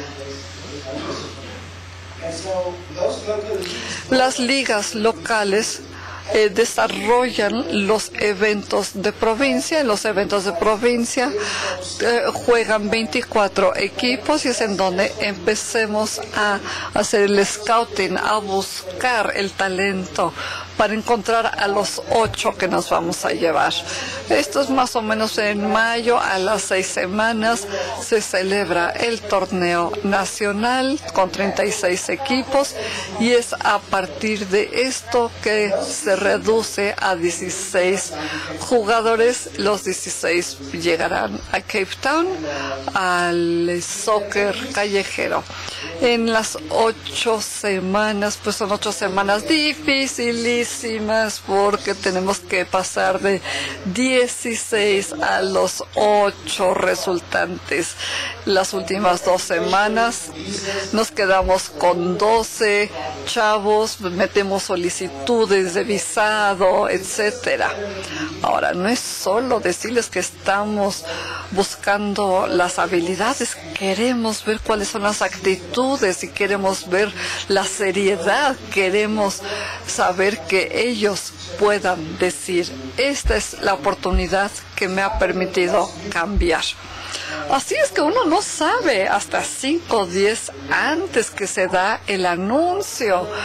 Las ligas locales desarrollan los eventos de provincia. En los eventos de provincia juegan 24 equipos y es en donde empecemos a hacer el scouting, a buscar el talento para encontrar a los 8 que nos vamos a llevar. Esto es más o menos en mayo. A las 6 semanas se celebra el torneo nacional con 36 equipos y es a partir de esto que se reduce a 16 jugadores. Los 16 llegarán a Cape Town al soccer callejero. En las 8 semanas, pues son 8 semanas dificilísimas porque tenemos que pasar de 16 a los 8 resultantes. Las últimas 2 semanas nos quedamos con 12 chavos, metemos solicitudes de visado, etcétera. Ahora, no es solo decirles que estamos buscando las habilidades, queremos ver cuáles son las actitudes y queremos ver la seriedad, queremos saber que ellos puedan decir, esta es la oportunidad que me ha permitido cambiar. Así es que uno no sabe hasta 5 días antes que se da el anuncio.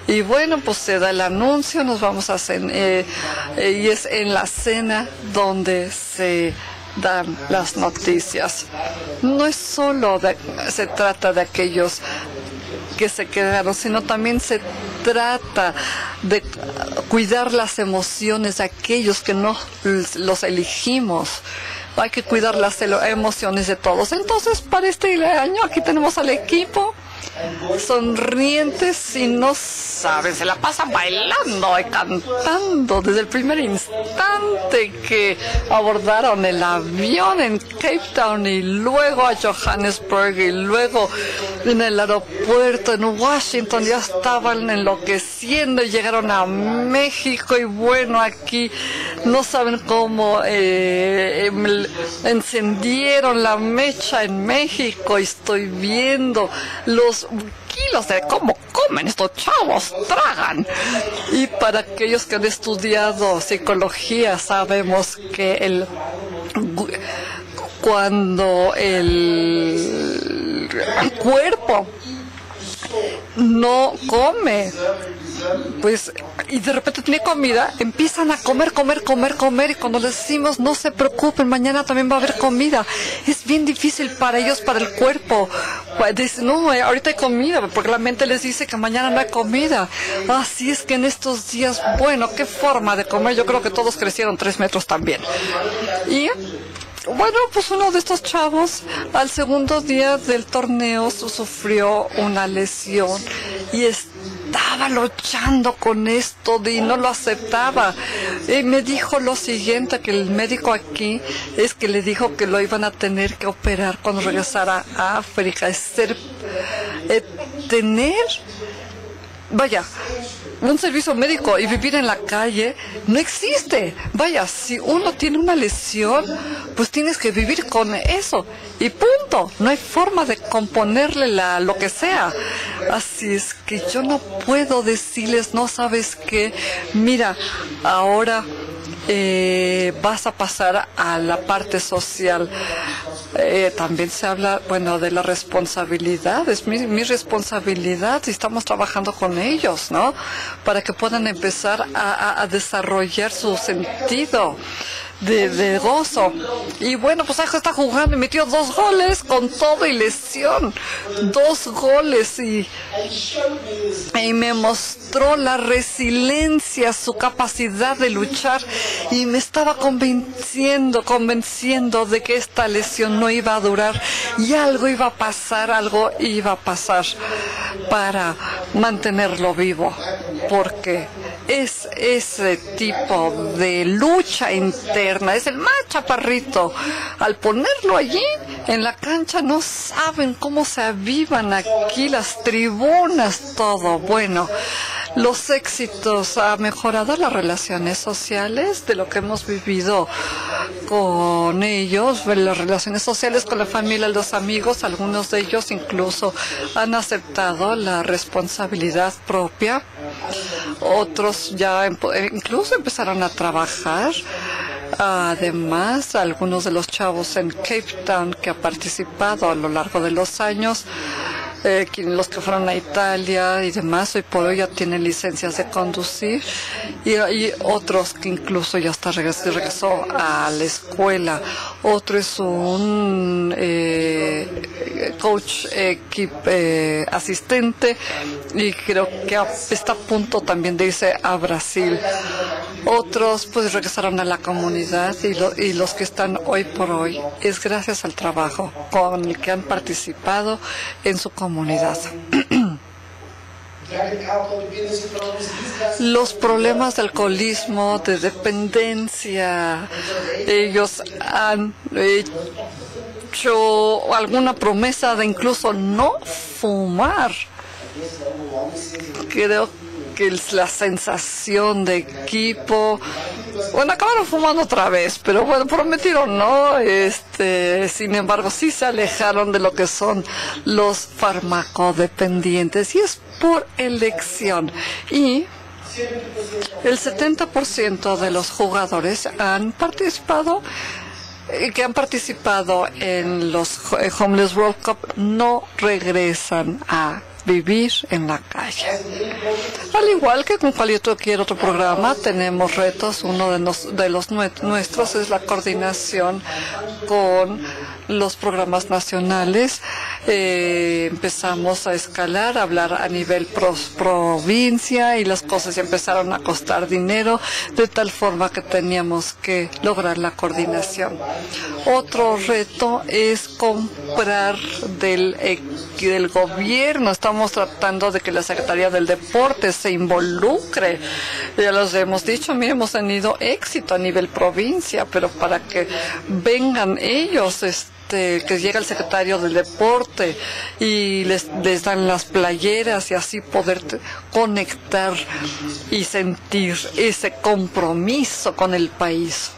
Y bueno, pues se da el anuncio, nos vamos a cenar, y es en la cena donde se dan las noticias. No es solo se trata de aquellos que se quedaron, sino también se trata de cuidar las emociones de aquellos que no los elegimos. Hay que cuidar las emociones de todos. Entonces, para este año, aquí tenemos al equipo sonrientes y no saben, se la pasan bailando y cantando desde el primer instante que abordaron el avión en Cape Town y luego a Johannesburg y luego en el aeropuerto en Washington ya estaban enloqueciendo y llegaron a México y bueno, aquí no saben cómo encendieron la mecha en México y estoy viendo los kilos de cómo comen estos chavos, tragan. Y para aquellos que han estudiado psicología sabemos que cuando el cuerpo no come, pues, y de repente tiene comida, empiezan a comer, y cuando les decimos no se preocupen, mañana también va a haber comida, es bien difícil para ellos, para el cuerpo. Pues dicen, no, ahorita hay comida, porque la mente les dice que mañana no hay comida. Así es que en estos días, bueno, qué forma de comer, yo creo que todos crecieron 3 metros también. Y bueno, pues uno de estos chavos al segundo día del torneo sufrió una lesión y estaba luchando con esto y no lo aceptaba. Y me dijo lo siguiente, que el médico aquí es que le dijo que lo iban a tener que operar cuando regresara a África. Vaya, un servicio médico y vivir en la calle no existe. Vaya, si uno tiene una lesión, pues tienes que vivir con eso y punto. No hay forma de componerle lo que sea. Así es que yo no puedo decirles, no sabes qué, mira, ahora vas a pasar a la parte social. También se habla, bueno, de la responsabilidad. Es mi responsabilidad y estamos trabajando con ellos, ¿no? Para que puedan empezar a desarrollar su sentido de gozo. Y bueno, pues Ajo está jugando y metió 2 goles con todo y lesión. 2 goles y me mostró la resiliencia, su capacidad de luchar y me estaba convenciendo de que esta lesión no iba a durar y algo iba a pasar para mantenerlo vivo, porque es ese tipo de lucha interna, es el más chaparrito. Al ponerlo allí en la cancha no saben cómo se avivan aquí las tribunas, todo. Bueno, los éxitos ha mejorado las relaciones sociales de lo que hemos vivido con ellos, las relaciones sociales con la familia, los amigos. Algunos de ellos incluso han aceptado la responsabilidad propia, otros ya incluso empezaron a trabajar. Además, algunos de los chavos en Cape Town que ha participado a lo largo de los años, los que fueron a Italia y demás, hoy por hoy ya tienen licencias de conducir y otros que incluso ya hasta regresó a la escuela. Otro es un coach asistente y creo que está a punto también de irse a Brasil. Otros pues regresaron a la comunidad y los que están hoy por hoy es gracias al trabajo con el que han participado en su comunidad. Los problemas de alcoholismo, de dependencia, ellos han hecho alguna promesa de incluso no fumar. Creo que es la sensación de equipo. Bueno, acabaron fumando otra vez, pero bueno, prometieron no. Sin embargo, sí se alejaron de lo que son los farmacodependientes y es por elección. Y el 70% de los jugadores que han participado en los Homeless World Cup no regresan a vivir en la calle. Al igual que con cualquier otro programa, tenemos retos. Uno de los nuestros es la coordinación con los programas nacionales. Empezamos a escalar, a hablar a nivel provincia, y las cosas ya empezaron a costar dinero, de tal forma que teníamos que lograr la coordinación. Otro reto es comprar del gobierno. Estamos tratando de que la Secretaría del Deporte se involucre. Ya los hemos dicho, mire, hemos tenido éxito a nivel provincia, pero para que vengan ellos, que llega el secretario del deporte y les dan las playeras, y así poder conectar y sentir ese compromiso con el país.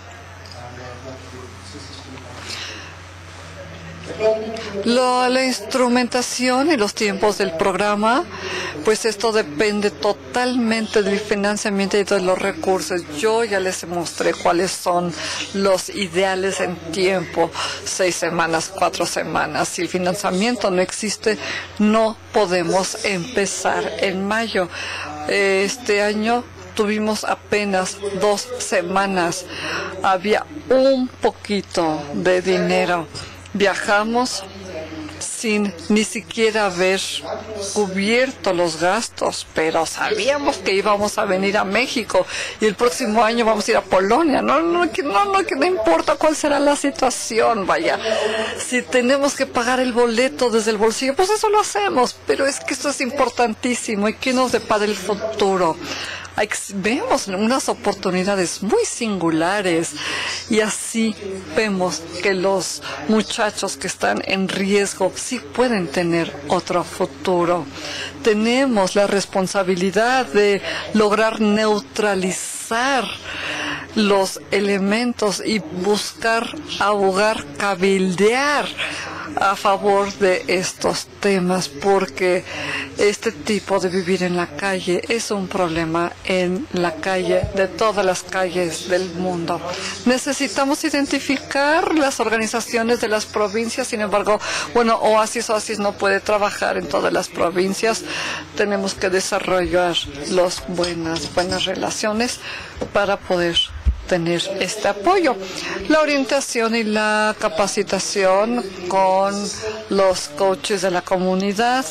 La instrumentación y los tiempos del programa, pues esto depende totalmente del financiamiento y de los recursos. Yo ya les mostré cuáles son los ideales en tiempo: 6 semanas, 4 semanas. Si el financiamiento no existe, no podemos empezar en mayo. Este año tuvimos apenas 2 semanas. Había un poquito de dinero. Viajamos sin ni siquiera haber cubierto los gastos, pero sabíamos que íbamos a venir a México y el próximo año vamos a ir a Polonia. No importa cuál será la situación, vaya. Si tenemos que pagar el boleto desde el bolsillo, pues eso lo hacemos, pero es que esto es importantísimo. ¿Y qué nos depara el futuro? Vemos unas oportunidades muy singulares, y así vemos que los muchachos que están en riesgo sí pueden tener otro futuro. Tenemos la responsabilidad de lograr neutralizar los elementos y buscar, abogar, cabildear a favor de estos temas, porque este tipo de vivir en la calle es un problema en la calle, de todas las calles del mundo. Necesitamos identificar las organizaciones de las provincias. Sin embargo, Oasis no puede trabajar en todas las provincias. Tenemos que desarrollar buenas relaciones para poder tener este apoyo. La orientación y la capacitación con los coaches de la comunidad,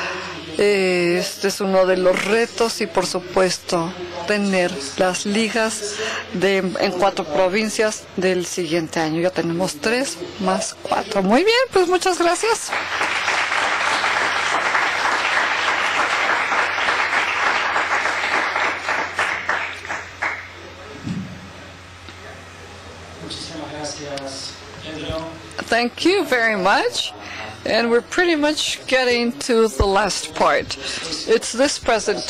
este es uno de los retos, y por supuesto tener las ligas en 4 provincias del siguiente año. Ya tenemos 3 más 4. Muy bien, pues muchas gracias. Thank you very much. And we're pretty much getting to the last part. It's this present.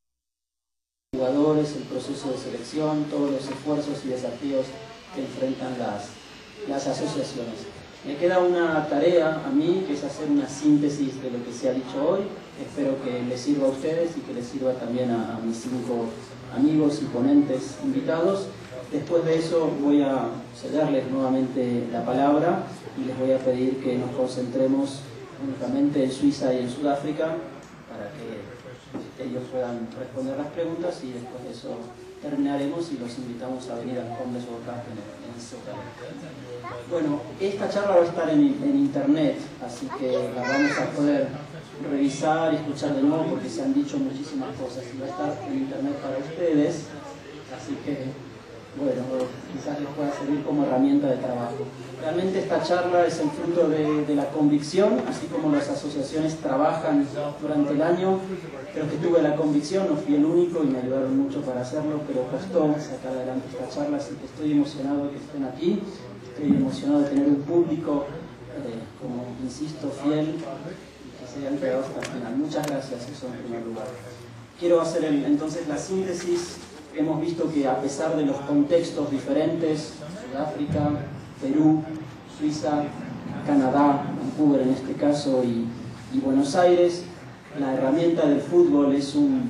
Jugadores, el proceso de selección, todos los esfuerzos y desafíos que enfrentan las asociaciones. Me queda una tarea a mí, que es hacer una síntesis de lo que se ha dicho hoy. Espero que les sirva a ustedes y que les sirva también a mis 5 amigos y ponentes invitados. Después de eso voy a cederles nuevamente la palabra y les voy a pedir que nos concentremos únicamente en Suiza y en Sudáfrica para que ellos puedan responder las preguntas, y después de eso terminaremos y los invitamos a venir al Condes World en el hotel. Bueno, esta charla va a estar en internet, así que la vamos a poder revisar y escuchar de nuevo, porque se han dicho muchísimas cosas y va a estar en internet para ustedes, así que bueno, quizás les pueda servir como herramienta de trabajo. Realmente esta charla es el fruto de la convicción, así como las asociaciones trabajan durante el año. Creo que tuve la convicción, no fui el único y me ayudaron mucho para hacerlo, pero costó sacar adelante esta charla, así que estoy emocionado de que estén aquí, estoy emocionado de tener un público, como insisto, fiel, y que se hayan quedado hasta el final. Muchas gracias, eso en primer lugar. Quiero hacer entonces la síntesis. Hemos visto que a pesar de los contextos diferentes, Sudáfrica, Perú, Suiza, Canadá, Vancouver en este caso, y Buenos Aires, la herramienta del fútbol es un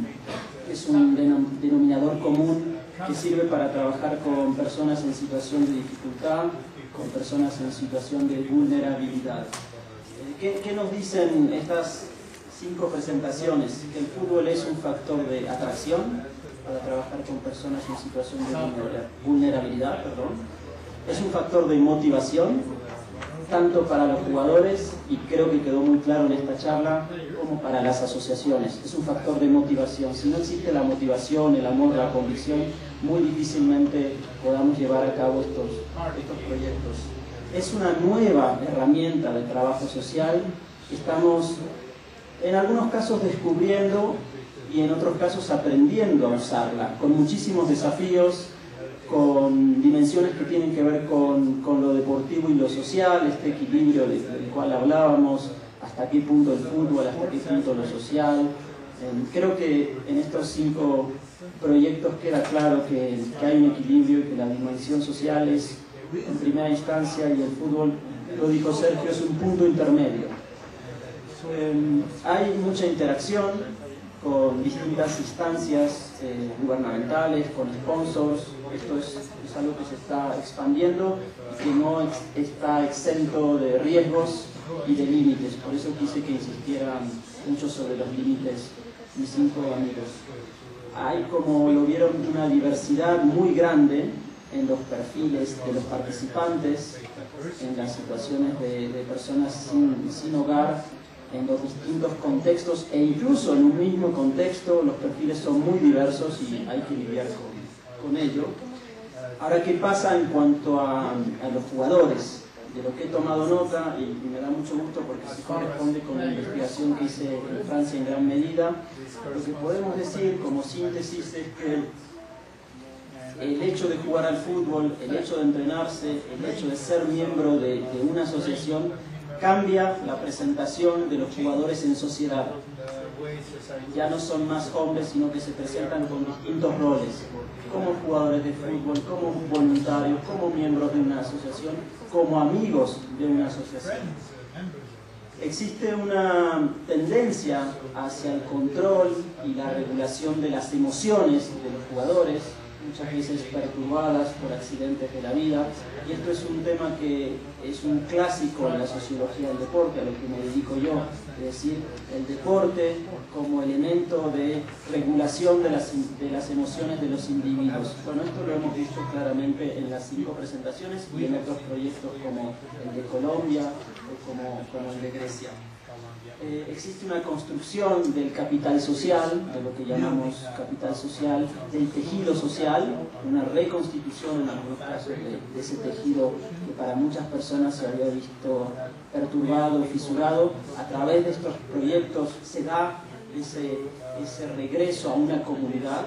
denominador común que sirve para trabajar con personas en situación de dificultad, con personas en situación de vulnerabilidad. ¿Qué nos dicen estas 5 presentaciones. El fútbol es un factor de atracción para trabajar con personas en situación de vulnerabilidad, es un factor de motivación, tanto para los jugadores, y creo que quedó muy claro en esta charla, como para las asociaciones. Es un factor de motivación. Si no existe la motivación, el amor, la convicción, muy difícilmente podamos llevar a cabo estos proyectos. Es una nueva herramienta de trabajo social. Estamos en algunos casos descubriendo y en otros casos aprendiendo a usarla, con muchísimos desafíos, con dimensiones que tienen que ver con lo deportivo y lo social, este equilibrio del cual hablábamos, hasta qué punto el fútbol, hasta qué punto lo social. Creo que en estos 5 proyectos queda claro que hay un equilibrio y que la dimensión social es en primera instancia, y el fútbol, lo dijo Sergio, es un punto intermedio. Hay mucha interacción con distintas instancias gubernamentales, con sponsors. Esto es algo que se está expandiendo y que no está exento de riesgos y de límites. Por eso quise que insistieran mucho sobre los límites mis 5 amigos. Hay, como lo vieron, una diversidad muy grande en los perfiles de los participantes, en las situaciones de personas sin hogar, en los distintos contextos, e incluso en un mismo contexto los perfiles son muy diversos y hay que lidiar con ello. Ahora, ¿qué pasa en cuanto a los jugadores? De lo que he tomado nota, y me da mucho gusto porque se corresponde con la investigación que hice en Francia en gran medida, lo que podemos decir como síntesis es que el hecho de jugar al fútbol, el hecho de entrenarse, el hecho de ser miembro de una asociación, cambia la presentación de los jugadores en sociedad. Ya no son más hombres, sino que se presentan con distintos roles, como jugadores de fútbol, como voluntarios, como miembros de una asociación, como amigos de una asociación. Existe una tendencia hacia el control y la regulación de las emociones de los jugadores, muchas veces perturbadas por accidentes de la vida, y esto es un tema que es un clásico en la sociología del deporte, a lo que me dedico yo, es decir, el deporte como elemento de regulación de las emociones de los individuos. Bueno, esto lo hemos visto claramente en las 5 presentaciones y en otros proyectos como el de Colombia o como el de Grecia. Existe una construcción del capital social, de lo que llamamos capital social, del tejido social, una reconstitución en algunos casos de ese tejido que para muchas personas se había visto perturbado, fisurado. A través de estos proyectos se da ese regreso a una comunidad.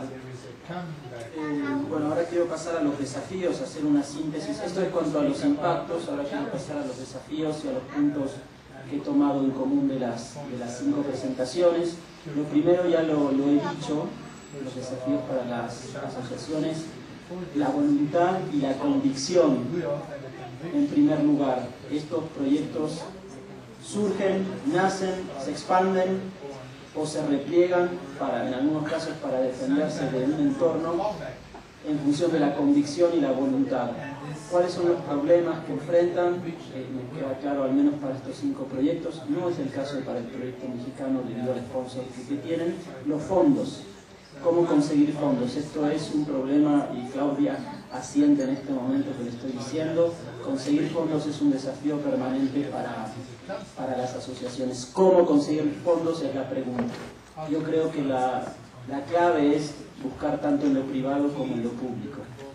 Bueno, ahora quiero pasar a los desafíos, hacer una síntesis. Esto es cuanto a los impactos, ahora quiero pasar a los desafíos y a los puntos que he tomado en común de las 5 presentaciones. Lo primero ya lo he dicho, los desafíos para las asociaciones, la voluntad y la convicción. En primer lugar, estos proyectos surgen, nacen, se expanden o se repliegan, en algunos casos para defenderse de un entorno, en función de la convicción y la voluntad. ¿Cuáles son los problemas que enfrentan? Me queda claro, al menos para estos 5 proyectos. No es el caso para el proyecto mexicano debido al sponsor que tienen. Los fondos. ¿Cómo conseguir fondos? Esto es un problema, y Claudia asiente en este momento que le estoy diciendo. Conseguir fondos es un desafío permanente para las asociaciones. ¿Cómo conseguir fondos? Es la pregunta. Yo creo que la clave es buscar tanto en lo privado como en lo público.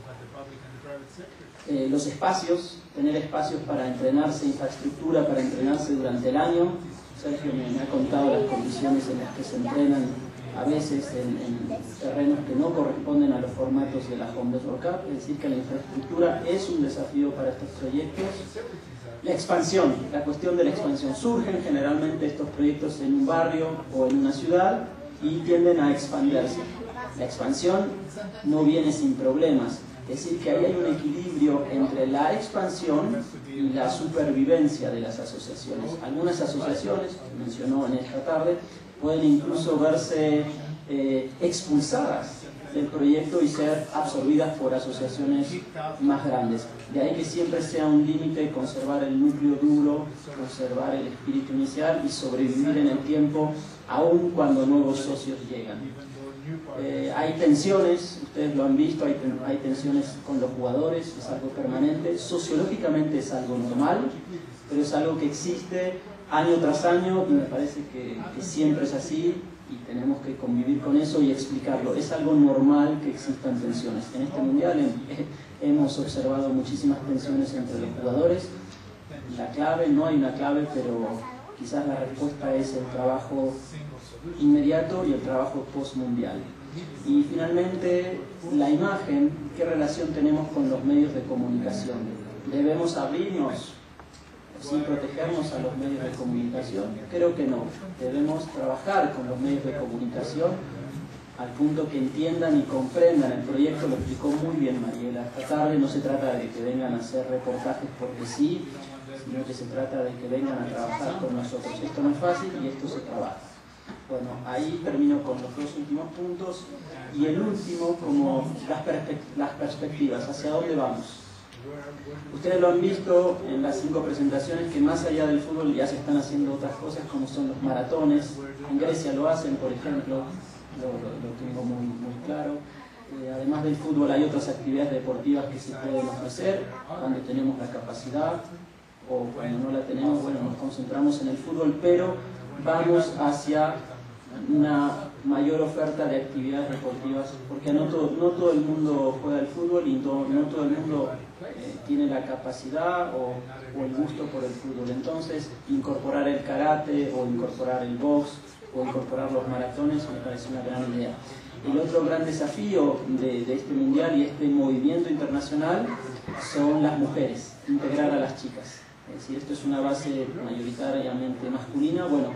Los espacios, tener espacios para entrenarse, infraestructura para entrenarse durante el año. Sergio me ha contado las condiciones en las que se entrenan a veces en terrenos que no corresponden a los formatos de la Home World Cup, es decir que la infraestructura es un desafío para estos proyectos. La expansión, la cuestión de la expansión. Surgen generalmente estos proyectos en un barrio o en una ciudad y tienden a expandirse. La expansión no viene sin problemas. Es decir, que ahí hay un equilibrio entre la expansión y la supervivencia de las asociaciones. Algunas asociaciones, mencionó en esta tarde, pueden incluso verse expulsadas del proyecto y ser absorbidas por asociaciones más grandes. De ahí que siempre sea un límite conservar el núcleo duro, conservar el espíritu inicial y sobrevivir en el tiempo, aun cuando nuevos socios llegan. Hay tensiones, ustedes lo han visto, hay tensiones con los jugadores, es algo permanente, sociológicamente es algo normal, pero es algo que existe año tras año y me parece que siempre es así y tenemos que convivir con eso y explicarlo. Es algo normal que existan tensiones. En este mundial hemos observado muchísimas tensiones entre los jugadores. La clave, no hay una clave, pero quizás la respuesta es el trabajo inmediato y el trabajo post-mundial. Y finalmente, la imagen, ¿qué relación tenemos con los medios de comunicación? ¿Debemos abrirnos sin protegernos a los medios de comunicación? Creo que no. Debemos trabajar con los medios de comunicación al punto que entiendan y comprendan el proyecto. Lo explicó muy bien Mariela esta tarde. No se trata de que vengan a hacer reportajes porque sí, sino que se trata de que vengan a trabajar con nosotros. Esto no es fácil y esto se trabaja. Bueno, ahí termino con los dos últimos puntos y el último como las perspectivas, hacia dónde vamos. Ustedes lo han visto en las 5 presentaciones que más allá del fútbol ya se están haciendo otras cosas como son los maratones. En Grecia lo hacen, por ejemplo, lo tengo muy claro. Además del fútbol hay otras actividades deportivas que se pueden ofrecer cuando tenemos la capacidad o cuando no la tenemos, bueno, nos concentramos en el fútbol, pero vamos hacia una mayor oferta de actividades deportivas, porque no todo el mundo juega al fútbol y no todo el mundo tiene la capacidad o el gusto por el fútbol. Entonces, incorporar el karate o incorporar el box o incorporar los maratones me parece una gran idea. El otro gran desafío de este mundial y este movimiento internacional son las mujeres, integrar a las chicas. Es decir, esto es una base mayoritariamente masculina. Bueno,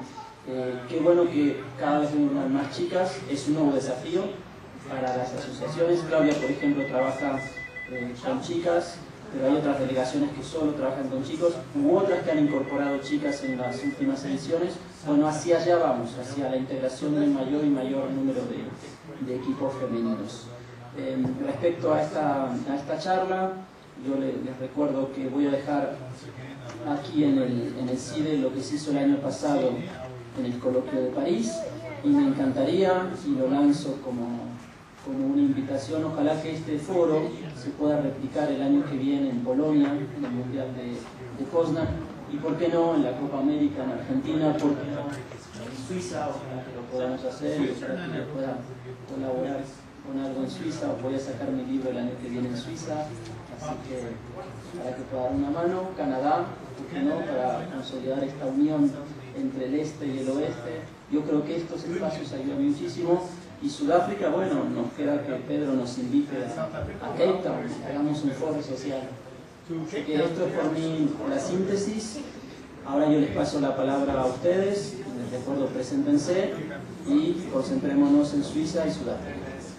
qué bueno que cada vez vengan más chicas, es un nuevo desafío para las asociaciones. Claudia, por ejemplo, trabaja con chicas, pero hay otras delegaciones que solo trabajan con chicos, u otras que han incorporado chicas en las últimas ediciones. Bueno, hacia allá vamos, hacia la integración de mayor y mayor número de equipos femeninos. Respecto a esta charla, yo les recuerdo que voy a dejar aquí en el CIDE lo que se hizo el año pasado en el coloquio de París, y me encantaría, y lo lanzo como una invitación, ojalá que este foro se pueda replicar el año que viene en Polonia, en el Mundial de Poznan, y por qué no en la Copa América en Argentina, por qué no en Suiza, ojalá que lo podamos hacer, y ojalá que yo pueda colaborar con algo en Suiza, o voy a sacar mi libro el año que viene en Suiza, así que para que pueda dar una mano, Canadá, por qué no, para consolidar esta unión entre el este y el oeste. Yo creo que estos espacios ayudan muchísimo. Y Sudáfrica, bueno, nos queda que Pedro nos invite a Cape Town, hagamos un foro social. Así que esto es por mí la síntesis. Ahora yo les paso la palabra a ustedes, les recuerdo, preséntense y concentrémonos en Suiza y Sudáfrica.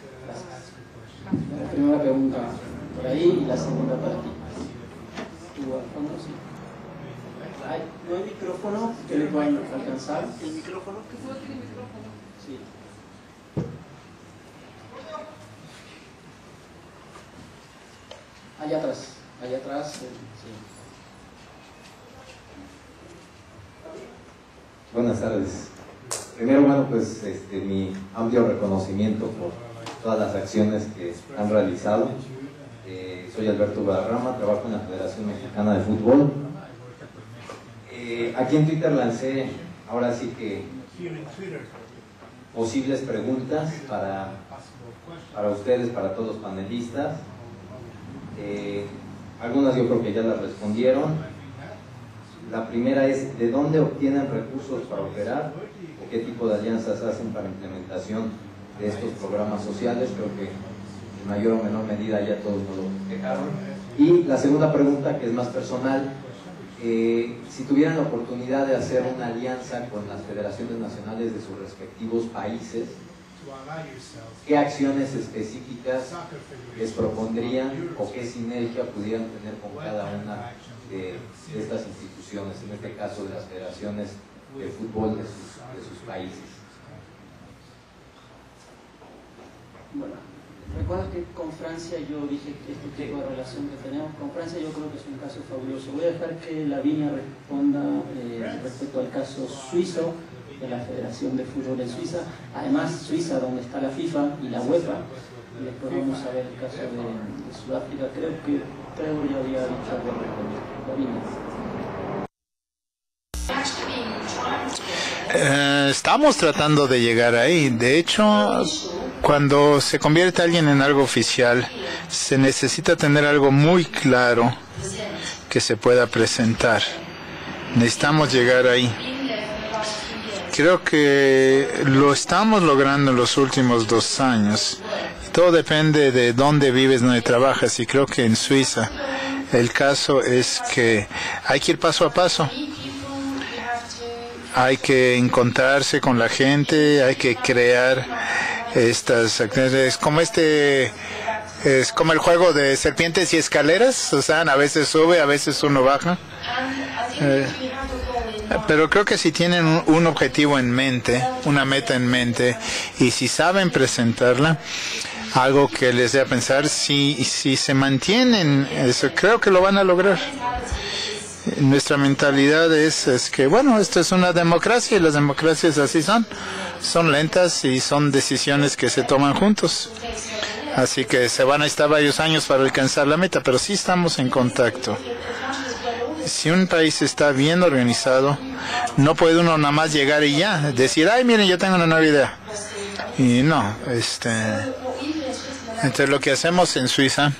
Gracias. La primera pregunta por ahí y la segunda para ti. ¿Tú, Alfonso? Sí. ¿No hay micrófono que le puedan alcanzar? ¿El micrófono? Sí. Allá atrás, sí. Buenas tardes. Primero, bueno, pues mi amplio reconocimiento por todas las acciones que han realizado. Soy Alberto Guadarrama, trabajo en la Federación Mexicana de Fútbol. Aquí en Twitter lancé, ahora sí que, posibles preguntas para ustedes, para todos los panelistas. Algunas yo creo que ya las respondieron. La primera es, ¿de dónde obtienen recursos para operar? ¿O qué tipo de alianzas hacen para la implementación de estos programas sociales? Creo que en mayor o menor medida ya todos nos lo dejaron. Y la segunda pregunta, que es más personal, si tuvieran la oportunidad de hacer una alianza con las federaciones nacionales de sus respectivos países, ¿qué acciones específicas les propondrían o qué sinergia pudieran tener con cada una de estas instituciones, en este caso de las federaciones de fútbol de sus países? Bueno, Recuerdo que con Francia yo dije que este tipo de relación que tenemos con Francia yo creo que es un caso fabuloso. Voy a dejar que Lavinia responda respecto al caso suizo de la Federación de Fútbol en Suiza. Además, Suiza, donde está la FIFA y la UEFA, y después vamos a ver el caso de Sudáfrica. Creo que Trevor ya había dicho algo al respecto. Lavinia. Estamos tratando de llegar ahí. De hecho, cuando se convierte alguien en algo oficial, se necesita tener algo muy claro que se pueda presentar. Necesitamos llegar ahí. Creo que lo estamos logrando en los últimos 2 años. Todo depende de dónde vives, dónde trabajas. Y creo que en Suiza el caso es que hay que ir paso a paso. Hay que encontrarse con la gente, hay que crear estas actividades. Es como el juego de serpientes y escaleras, o sea, a veces sube, a veces uno baja. Pero creo que si tienen un objetivo en mente, una meta en mente, y si saben presentarla, algo que les dé a pensar, si se mantienen, eso, creo que lo van a lograr. Nuestra mentalidad es que, bueno, esto es una democracia y las democracias así son lentas y son decisiones que se toman juntos. Así que se van a estar varios años para alcanzar la meta, pero sí estamos en contacto. Si un país está bien organizado, no puede uno nada más llegar y ya, decir, ay, miren, yo tengo una nueva idea. Y no, entonces lo que hacemos en Suiza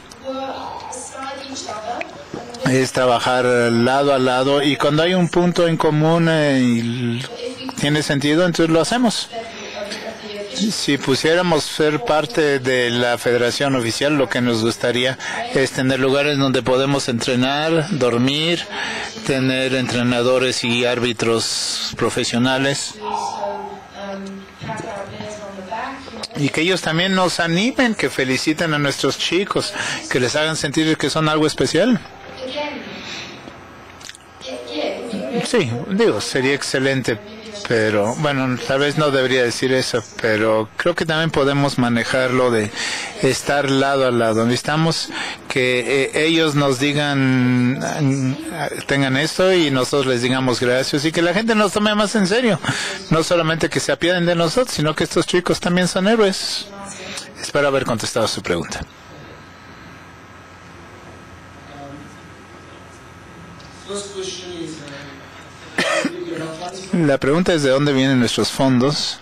es trabajar lado a lado, y cuando hay un punto en común y tiene sentido, entonces lo hacemos. Si pusiéramos ser parte de la federación oficial, lo que nos gustaría es tener lugares donde podemos entrenar, dormir, tener entrenadores y árbitros profesionales, y que ellos también nos animen, que feliciten a nuestros chicos, que les hagan sentir que son algo especial. Sí, digo, sería excelente, pero bueno, tal vez no debería decir eso, pero creo que también podemos manejarlo de estar lado a lado. Necesitamos que ellos nos digan, tengan esto, y nosotros les digamos gracias, y que la gente nos tome más en serio. No solamente que se apiaden de nosotros, sino que estos chicos también son héroes. Espero haber contestado su pregunta. La pregunta es de dónde vienen nuestros fondos.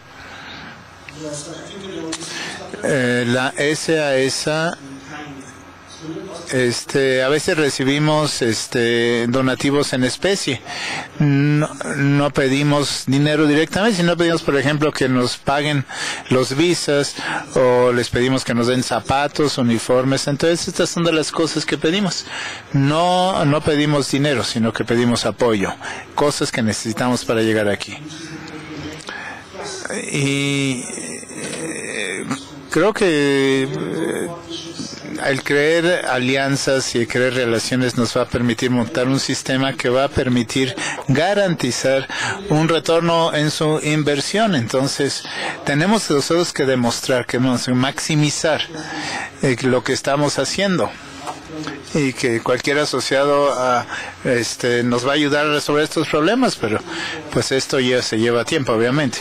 La SAESA, a veces recibimos donativos en especie. No pedimos dinero directamente, sino pedimos, por ejemplo, que nos paguen los visas, o les pedimos que nos den zapatos, uniformes. Entonces, estas son de las cosas que pedimos. No pedimos dinero, sino que pedimos apoyo, cosas que necesitamos para llegar aquí. Y creo que el creer alianzas y creer relaciones nos va a permitir montar un sistema que va a permitir garantizar un retorno en su inversión. Entonces, tenemos nosotros que demostrar, que maximizar lo que estamos haciendo, y que cualquier asociado nos va a ayudar a resolver estos problemas, pero pues esto ya se lleva tiempo, obviamente.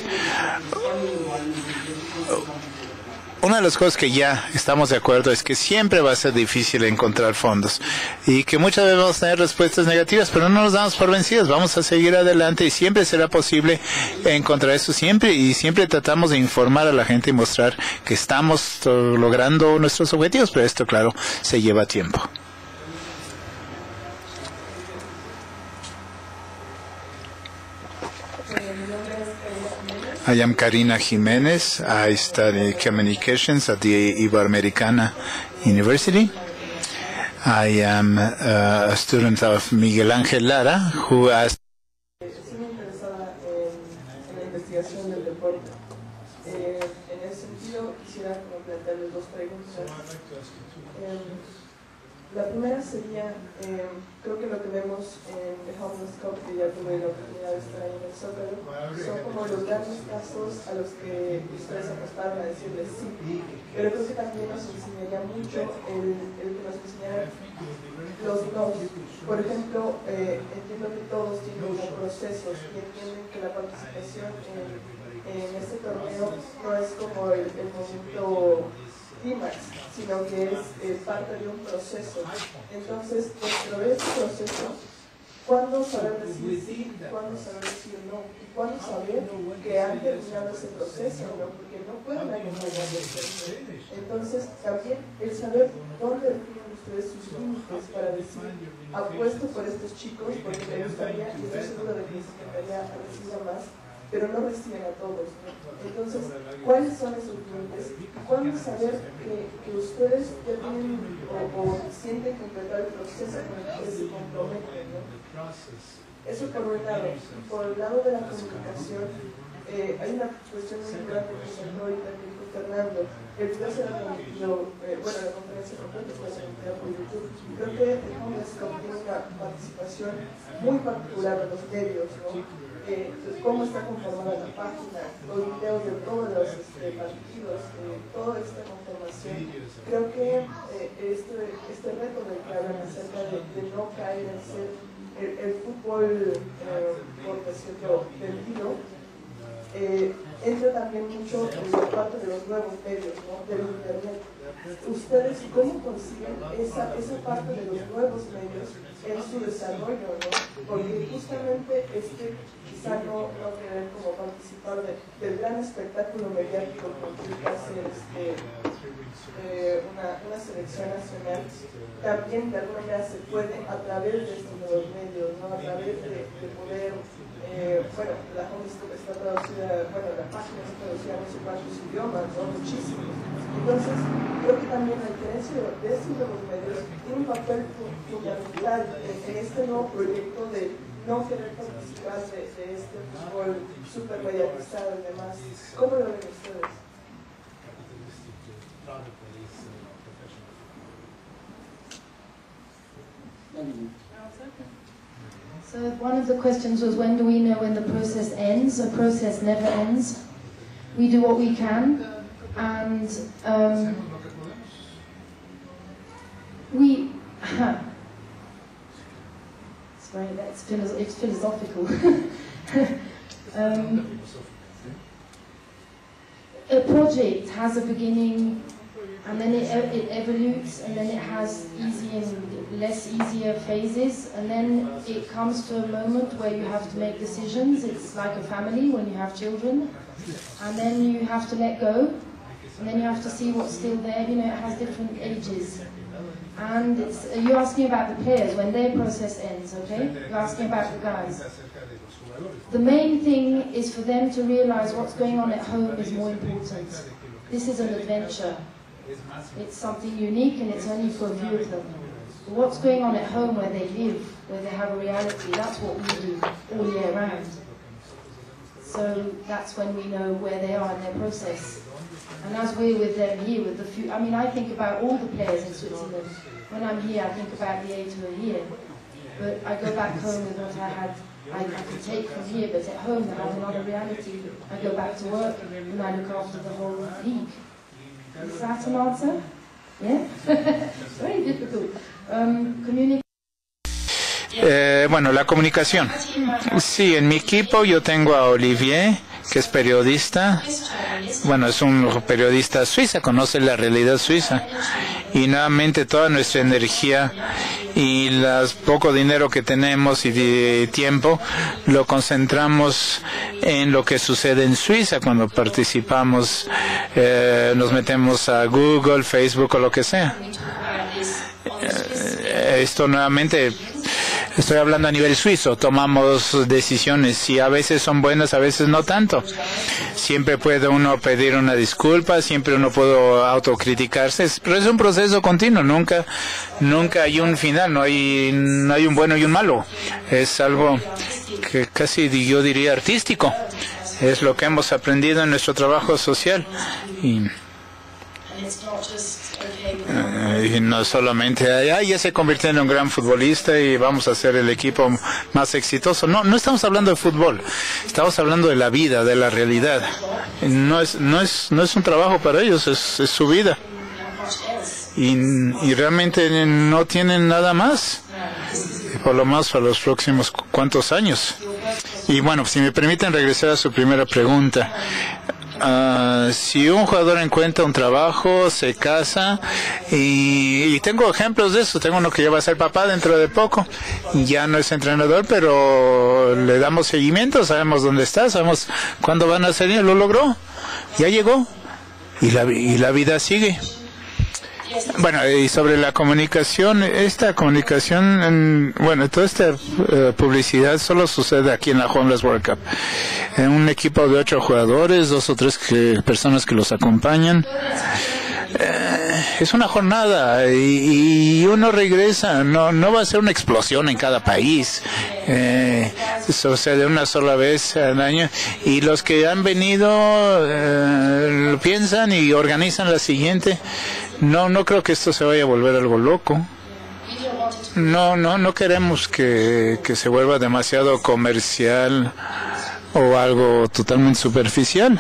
Una de las cosas que ya estamos de acuerdo es que siempre va a ser difícil encontrar fondos, y que muchas veces vamos a tener respuestas negativas, pero no nos damos por vencidos, vamos a seguir adelante, y siempre será posible encontrar eso, y siempre tratamos de informar a la gente y mostrar que estamos logrando nuestros objetivos, pero esto, claro, se lleva tiempo. I am Karina Jimenez. I study communications at the Iberoamericana University. I am a student of Miguel Ángel Lara, who has... Estoy muy interesada en la investigación del deporte. En ese sentido, quisiera plantearles 2 preguntas. La primera sería, creo que lo que vemos en The Homeless Cup, que ya tuve la oportunidad de estar ahí en el Zócalo, son como los grandes casos a los que ustedes apostaron a decirles sí. Pero creo que también nos enseñaría mucho el que nos enseñara los no. Por ejemplo, entiendo que todos tienen como procesos y entienden que la participación en este torneo no es como el momento clímax, sino que es parte de un proceso. Entonces, dentro de ese proceso, ¿cuándo saber decir sí? ¿Cuándo saber decir no? ¿Y cuándo saber que han terminado ese proceso? ¿No? Porque no pueden acompañar el proceso. Entonces, también el saber dónde definen ustedes sus límites para decir, apuesto por estos chicos porque me gustaría y estoy seguro de que les encantaría recibir más, pero no reciben a todos, ¿no? Entonces, ¿cuáles son esos límites? ¿Y cuándo saber que ustedes ya tienen o sienten completar el proceso con el que se comprometen, ¿no? Eso por un lado. Por el lado de la comunicación, hay una cuestión muy importante que se ahorita que dijo Fernando. El video se la conferencia completa se va a transmitir por YouTube. Creo que el Homeless Cup tiene una participación muy particular de los medios, ¿no? Cómo está conformada la página, los videos de todos los partidos, toda esta conformación. Creo que este reto del que hablan acerca de no caer en ser el fútbol, por decirlo, vendido, entra también mucho en la parte de los nuevos medios, ¿no? Del internet. ¿Ustedes cómo consiguen esa parte de los nuevos medios en su desarrollo, ¿no? Porque justamente quizá no querer como participar del gran espectáculo mediático que implica hacer una selección nacional, también de alguna manera se puede a través de estos nuevos medios, ¿no? A través de poder, la Homeless Cup está traducida, la página está traducida a no sé cuántos idiomas, ¿no? Muchísimos. Entonces, creo que también la diferencia de estos nuevos medios tiene un papel fundamental en este nuevo proyecto de no querer participar de este fútbol súper mediatizado y demás. ¿Cómo lo ven ustedes? So one of the questions was, when do we know when the process ends? The process never ends. We do what we can, and it's philosophical. A project has a beginning, and then it evolutes, and then it has easy and less easier phases, and then it comes to a moment where you have to make decisions. It's like a family when you have children, and then you have to let go, and then you have to see what's still there. You know, it has different ages. And you're asking about the players when their process ends, okay? You're asking about the guys. The main thing is for them to realize what's going on at home is more important. This is an adventure. It's something unique, and it's only for a few of them. But what's going on at home where they live, where they have a reality, that's what we do all year round. So that's when we know where they are in their process. And as we're with them here, with the few, I mean, I think about all the players in Switzerland. When I'm here, I think about the 8 who are here. But I go back home with what I can take from here, but at home I have another reality. I go back to work and I look after the whole league. Is that an answer? Yeah? Very difficult. Bueno, la comunicación. Sí, en mi equipo yo tengo a Olivier, que es periodista. Bueno, es un periodista suiza, conoce la realidad suiza. Y nuevamente toda nuestra energía y el poco dinero que tenemos y de tiempo lo concentramos en lo que sucede en Suiza cuando participamos, nos metemos a Google, Facebook o lo que sea. Esto nuevamente, estoy hablando a nivel suizo, tomamos decisiones y a veces son buenas, a veces no tanto. Siempre puede uno pedir una disculpa, siempre uno puede autocriticarse, pero es un proceso continuo, nunca hay un final, no hay un bueno y un malo. Es algo que casi yo diría artístico. Es lo que hemos aprendido en nuestro trabajo social. Y y no solamente ya se convirtió en un gran futbolista y vamos a ser el equipo más exitoso. No estamos hablando de fútbol, estamos hablando de la vida, de la realidad. No es un trabajo para ellos, es su vida. Y realmente no tienen nada más, por lo más para los próximos cuantos años. Y bueno, si me permiten regresar a su primera pregunta. Si un jugador encuentra un trabajo, se casa, y tengo ejemplos de eso. Tengo uno que ya va a ser papá dentro de poco, ya no es entrenador, pero le damos seguimiento, sabemos dónde está, sabemos cuándo van a salir, lo logró, ya llegó, y la vida sigue. Bueno, y sobre la comunicación, toda esta publicidad solo sucede aquí en la Homeless World Cup. En un equipo de 8 jugadores, 2 o 3 personas que los acompañan. Es una jornada y uno regresa, no va a ser una explosión en cada país, sucede una sola vez al año, y los que han venido lo piensan y organizan la siguiente. No creo que esto se vaya a volver algo loco. No queremos que se vuelva demasiado comercial o algo totalmente superficial.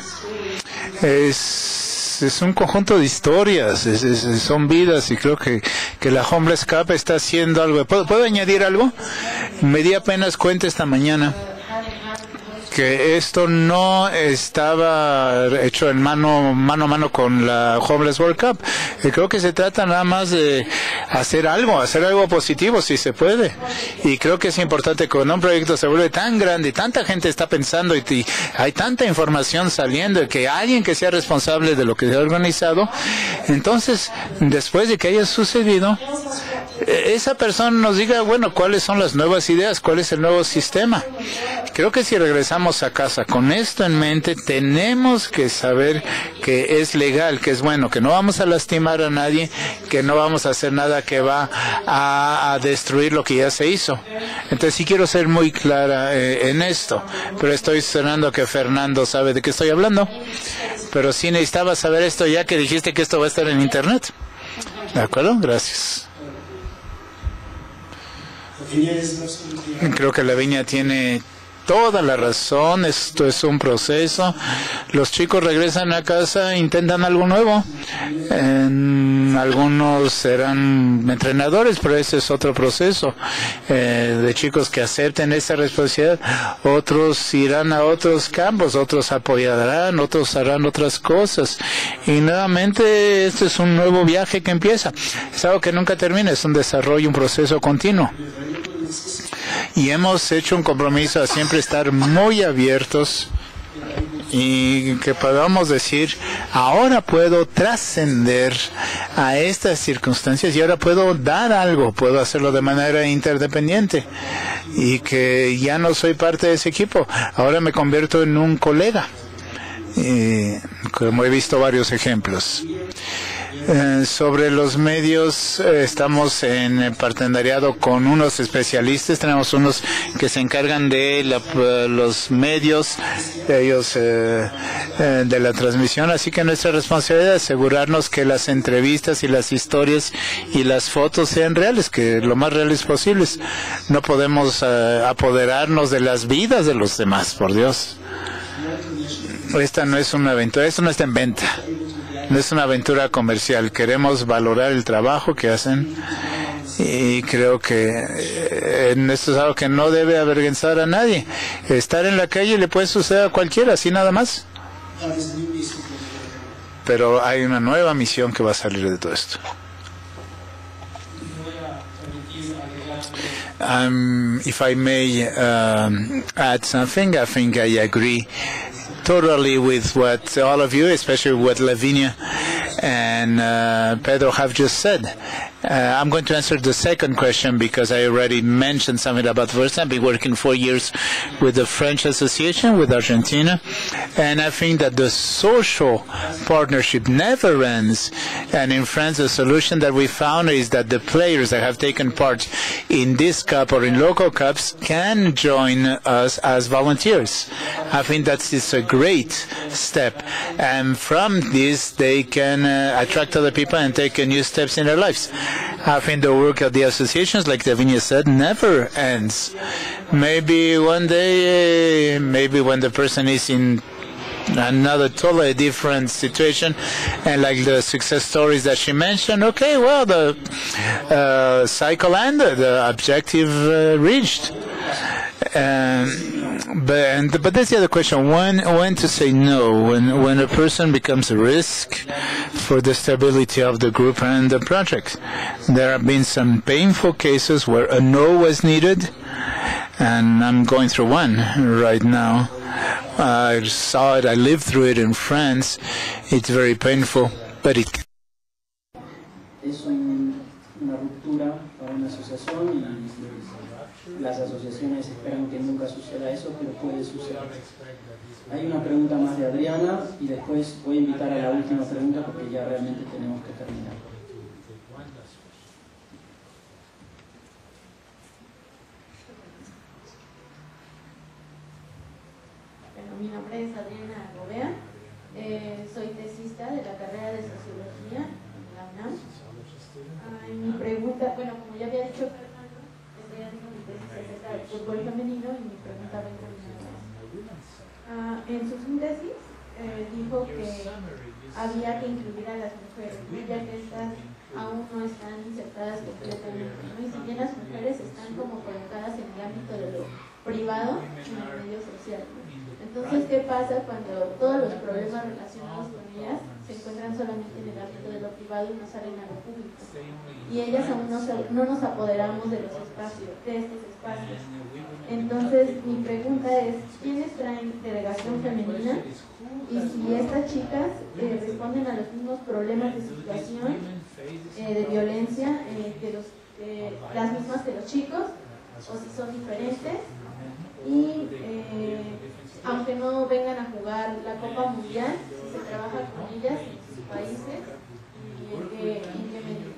Es un conjunto de historias, son vidas, y creo que la Homeless Cup está haciendo algo. ¿Puedo añadir algo? Me di apenas cuenta esta mañana que esto no estaba hecho en mano a mano con la Homeless World Cup. Creo que se trata nada más de hacer algo positivo si se puede. Y creo que es importante cuando un proyecto se vuelve tan grande y tanta gente está pensando y hay tanta información saliendo y que alguien que sea responsable de lo que se ha organizado, entonces después de que haya sucedido, esa persona nos diga, bueno, cuáles son las nuevas ideas, cuál es el nuevo sistema. Creo que si regresamos a casa con esto en mente, tenemos que saber que es legal, que es bueno, que no vamos a lastimar a nadie, que no vamos a hacer nada que va a destruir lo que ya se hizo. Entonces sí quiero ser muy clara en esto, pero estoy sonando que Fernando sabe de qué estoy hablando. Pero sí necesitaba saber esto ya que dijiste que esto va a estar en internet. ¿De acuerdo? Gracias. Creo que la Viña tiene toda la razón, esto es un proceso. Los chicos regresan a casa, intentan algo nuevo. Algunos serán entrenadores, pero ese es otro proceso de chicos que acepten esa responsabilidad. Otros irán a otros campos, otros apoyarán, otros harán otras cosas. Y nuevamente este es un nuevo viaje que empieza. Es algo que nunca termina, es un desarrollo, un proceso continuo. Y hemos hecho un compromiso a siempre estar muy abiertos y que podamos decir, ahora puedo trascender a estas circunstancias y ahora puedo dar algo, puedo hacerlo de manera interdependiente y que ya no soy parte de ese equipo, ahora me convierto en un colega, como he visto varios ejemplos. Sobre los medios, estamos en partenariado con unos especialistas, tenemos unos que se encargan de los medios, ellos de la transmisión, así que nuestra responsabilidad es asegurarnos que las entrevistas y las historias y las fotos sean reales, que lo más reales posibles. No podemos apoderarnos de las vidas de los demás, por Dios. Esta no es una aventura, esto no está en venta. No es una aventura comercial, queremos valorar el trabajo que hacen y creo que esto es algo que no debe avergonzar a nadie. Estar en la calle le puede suceder a cualquiera, así nada más. Pero hay una nueva misión que va a salir de todo esto. If I may add something, I think I agree totally with what all of you, especially what Lavinia and Pedro have just said. I'm going to answer the second question because I already mentioned something about Versa. I've been working 4 years with the French Association, with Argentina, and I think that the social partnership never ends. And in France, the solution that we found is that the players that have taken part in this cup or in local cups can join us as volunteers. I think that is a great step, and from this they can attract other people and take new steps in their lives. I think the work of the associations, like Davinia said, never ends. Maybe one day, maybe when the person is in another totally different situation, and like the success stories that she mentioned, okay, well, the cycle ended, the objective reached. But that's the other question. When to say no? When a person becomes a risk for the stability of the group and the project. There have been some painful cases where a no was needed, and I'm going through one right now. I saw it. I lived through it in France. It's very painful, but it. Es una ruptura para una asociación y las asociaciones esperan que nunca suceda eso, pero puede suceder. Hay una pregunta más de Adriana y después voy a invitar a la última pregunta porque ya realmente tenemos que terminar. Bueno, mi nombre es Adriana Gobea, soy tesista de la carrera de Sociología en la UNAM. Mi pregunta, bueno, como ya había dicho, estoy haciendo mi tesis acerca del fútbol femenino y mi pregunta va encaminada a eso. En su síntesis dijo que había que incluir a las mujeres, ya que estas aún no están insertadas completamente, ¿no? Y si bien las mujeres están como colocadas en el ámbito de lo privado, en el medio social, ¿no? Entonces, ¿qué pasa cuando todos los problemas relacionados con ellas se encuentran solamente en el ámbito de lo privado y no salen a lo público? Y ellas aún no nos apoderamos de los espacios, de estos espacios. Entonces, mi pregunta es, ¿quiénes traen delegación femenina? Y si estas chicas responden a los mismos problemas de situación, de violencia, las mismas que los chicos, o si son diferentes. Y aunque no vengan a jugar la Copa Mundial, si se trabaja con ellas en sus países y en qué medio.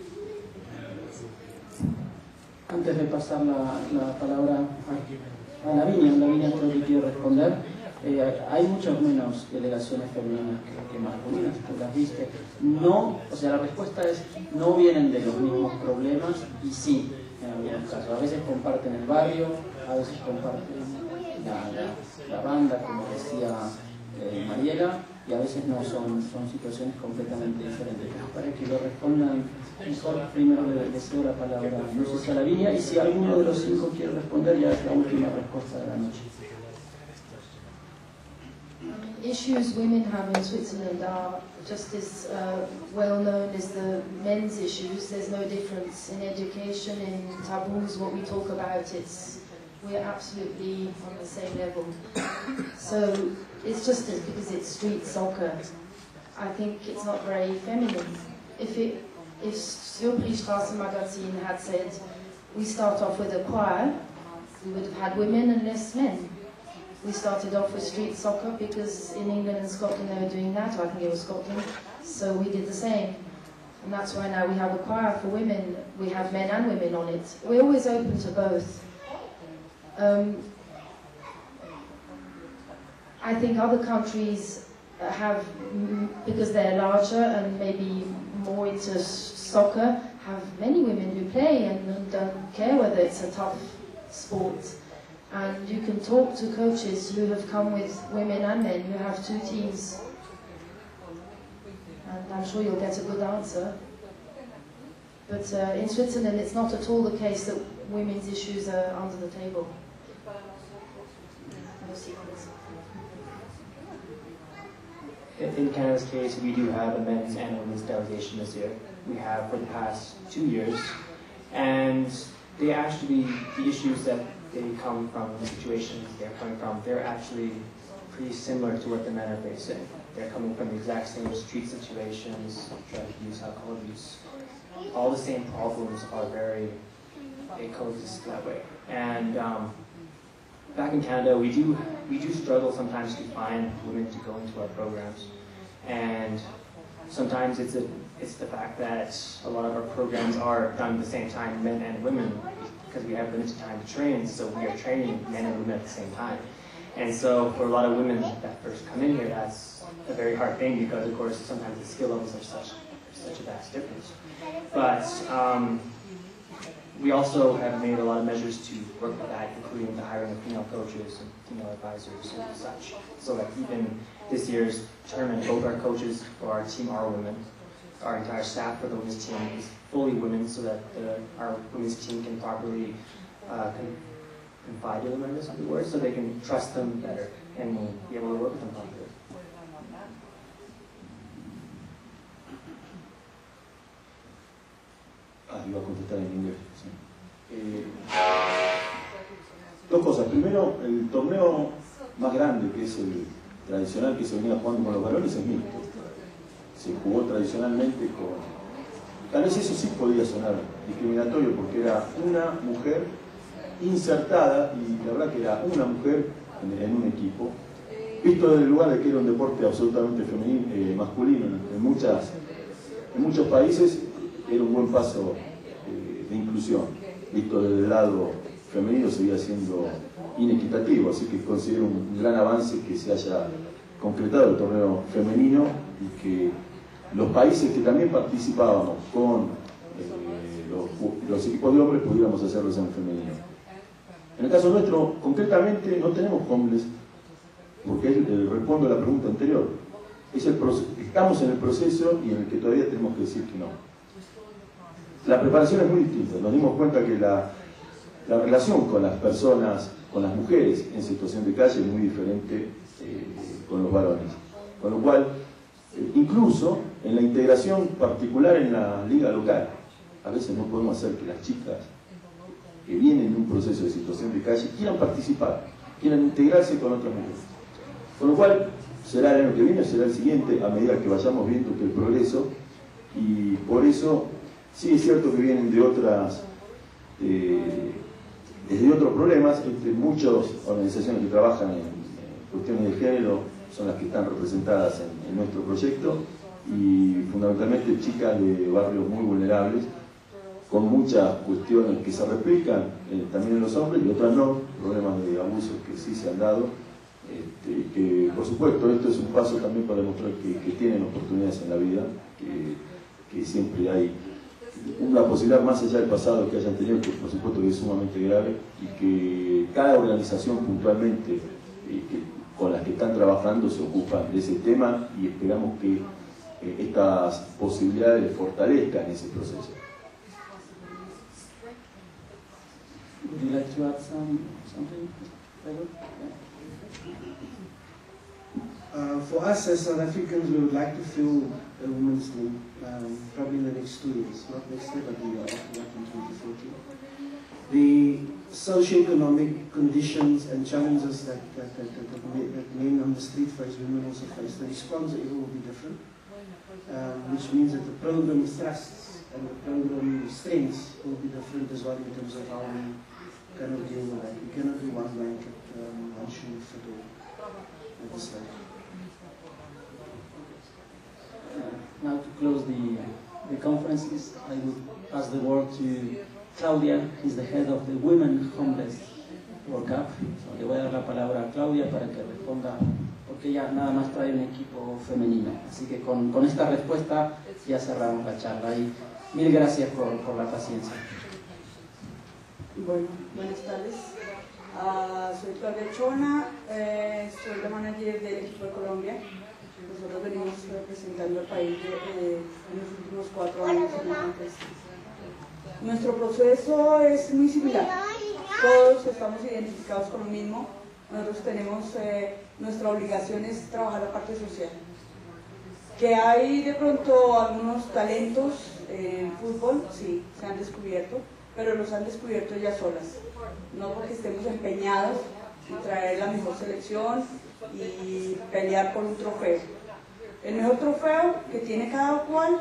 Antes de pasar la palabra a Lavinia creo que quiere responder. Hay muchas menos delegaciones femeninas que masculinas, tú las viste. No, o sea, la respuesta es no vienen de los mismos problemas y sí, en algunos casos. A veces comparten el barrio, a veces comparten la banda, como decía Mariela, y a veces no, son situaciones completamente diferentes. Para que lo respondan mejor, primero le deseo la palabra no sé si a Lavinia, y si alguno de los 5 quiere responder, ya es la última respuesta de la noche. Issues women have in Switzerland are just as well known as the men's issues. There's no difference in education, in taboos, what we talk about. We're absolutely on the same level. So it's just because it's street soccer. I think it's not very feminine. If Surprise Straßenmagazin had said we start off with a choir, we would have had women and less men. We started off with street soccer because in England and Scotland they were doing that, I think it was Scotland, so we did the same. And that's why now we have a choir for women, we have men and women on it. We're always open to both. I think other countries have, because they're larger and maybe more into soccer, have many women who play and don't care whether it's a tough sport. And you can talk to coaches who have come with women and men who have 2 teams. And I'm sure you'll get a good answer. But in Switzerland it's not at all the case that women's issues are under the table. No secrets. In Canada's case, we do have a men's and women's delegation this year. We have for the past 2 years. And they actually, the issues that they come from, the situations they're coming from, they're actually pretty similar to what the men are facing. They're coming from the exact same street situations, drug abuse, alcohol abuse, all the same problems are they coexist that way. And back in Canada, we do struggle sometimes to find women to go into our programs, and sometimes it's the fact that a lot of our programs are done at the same time, men and women, because we have limited time to train, so we are training men and women at the same time. And so for a lot of women that first come in here, that's a very hard thing, because of course sometimes the skill levels are such a vast difference. But we also have made a lot of measures to work with that, including the hiring of female coaches and female advisors and such. So that even this year's tournament, both our coaches for our team are women. Our entire staff for the women's team is fully women, so that our women's team can properly confide in them, I guess, the word, so they can trust them better and be able to work with them properly. Iba a contestar en inglés. Sí. Dos cosas. Primero, el torneo más grande, que es el tradicional que se venía jugando con los varones, es mixto. Se jugó tradicionalmente con... Tal vez eso sí podía sonar discriminatorio, porque era una mujer insertada, y la verdad que era una mujer en un equipo, visto desde el lugar de que era un deporte absolutamente femenino, masculino. En muchos países era un buen paso de inclusión. Visto desde el lado femenino seguía siendo inequitativo, así que considero un gran avance que se haya concretado el torneo femenino y que los países que también participábamos con los equipos de hombres pudiéramos hacerlos en femenino. En el caso nuestro, concretamente, no tenemos hombres, porque respondo a la pregunta anterior. Estamos en el proceso y en el que todavía tenemos que decir que no. La preparación es muy distinta. Nos dimos cuenta que la relación con las personas, con las mujeres en situación de calle es muy diferente con los varones. Con lo cual, incluso en la integración particular en la liga local, a veces no podemos hacer que las chicas que vienen de un proceso de situación de calle quieran participar, quieran integrarse con otras mujeres. Con lo cual, será el año que viene, será el siguiente, a medida que vayamos viendo que el progreso, y por eso sí es cierto que vienen de desde otros problemas. Muchas organizaciones que trabajan en cuestiones de género son las que están representadas en nuestro proyecto, y fundamentalmente chicas de barrios muy vulnerables, con muchas cuestiones que se replican también en los hombres y otras no, problemas de abusos que sí se han dado, que por supuesto esto es un paso también para demostrar que tienen oportunidades en la vida, que siempre hay una posibilidad más allá del pasado que hayan tenido, que por supuesto que es sumamente grave, y que cada organización puntualmente con las que están trabajando se ocupan de ese tema, y esperamos que estas posibilidades fortalezcan ese proceso. Would you like to add something? For us as South Africans, we would like to fill a women's league probably in the next 2 years, not next year, but the year after, in 2014. The socio-economic conditions and challenges that men on the street face, women also face, the response will be different, which means that the program thrusts and the program strengths will be different as well in terms of how we kind of deal with that. We cannot do one blanket, one shoe fit all at this time. Now to close the conferences, I would pass the word to Claudia, who is the head of the Women Homeless World Cup. So, le voy a dar la palabra a Claudia para que responda, porque ella nada más trae un equipo femenino. Así que con esta respuesta ya cerramos la charla. Y mil gracias por la paciencia. Bueno, buenas tardes. Soy Claudia Chona, soy la manager del equipo de Colombia. Nosotros venimos representando al país en los últimos 4 años en la contesta. Nuestro proceso es muy similar. Todos estamos identificados con lo mismo. Nosotros tenemos, nuestra obligación es trabajar la parte social. Que hay de pronto algunos talentos en fútbol, sí, se han descubierto, pero los han descubierto ellas solas. No porque estemos empeñados en traer la mejor selección y pelear por un trofeo. El mejor trofeo que tiene cada cual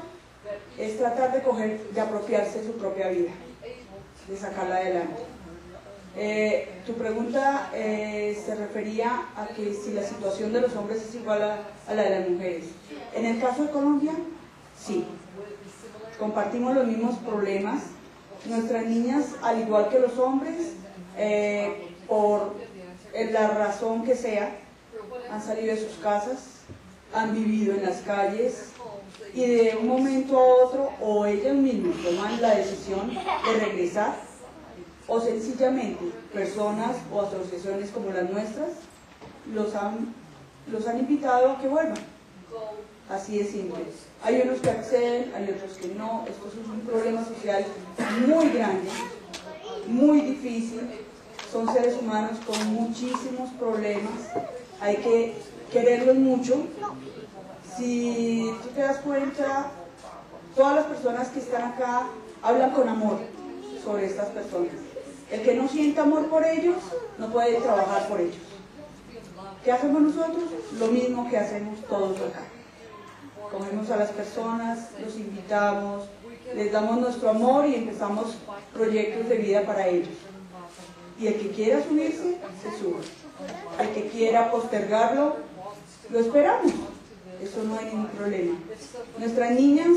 es tratar de apropiarse de su propia vida, de sacarla adelante. Tu pregunta se refería a que si la situación de los hombres es igual a la de las mujeres. En el caso de Colombia, sí. Compartimos los mismos problemas. Nuestras niñas, al igual que los hombres, por la razón que sea, han salido de sus casas, han vivido en las calles y de un momento a otro o ellas mismas toman la decisión de regresar o sencillamente personas o asociaciones como las nuestras los han invitado a que vuelvan. Así de simple. Hay unos que acceden, hay otros que no. Esto es un problema social muy grande, muy difícil. Son seres humanos con muchísimos problemas. Hay que quererlos mucho. Si tú te das cuenta, todas las personas que están acá hablan con amor sobre estas personas. El que no sienta amor por ellos, no puede trabajar por ellos. ¿Qué hacemos nosotros? Lo mismo que hacemos todos acá. Cogemos a las personas, los invitamos, les damos nuestro amor y empezamos proyectos de vida para ellos. Y el que quiera subirse, se sube. El que quiera postergarlo, lo esperamos. Eso no hay ningún problema. Nuestras niñas,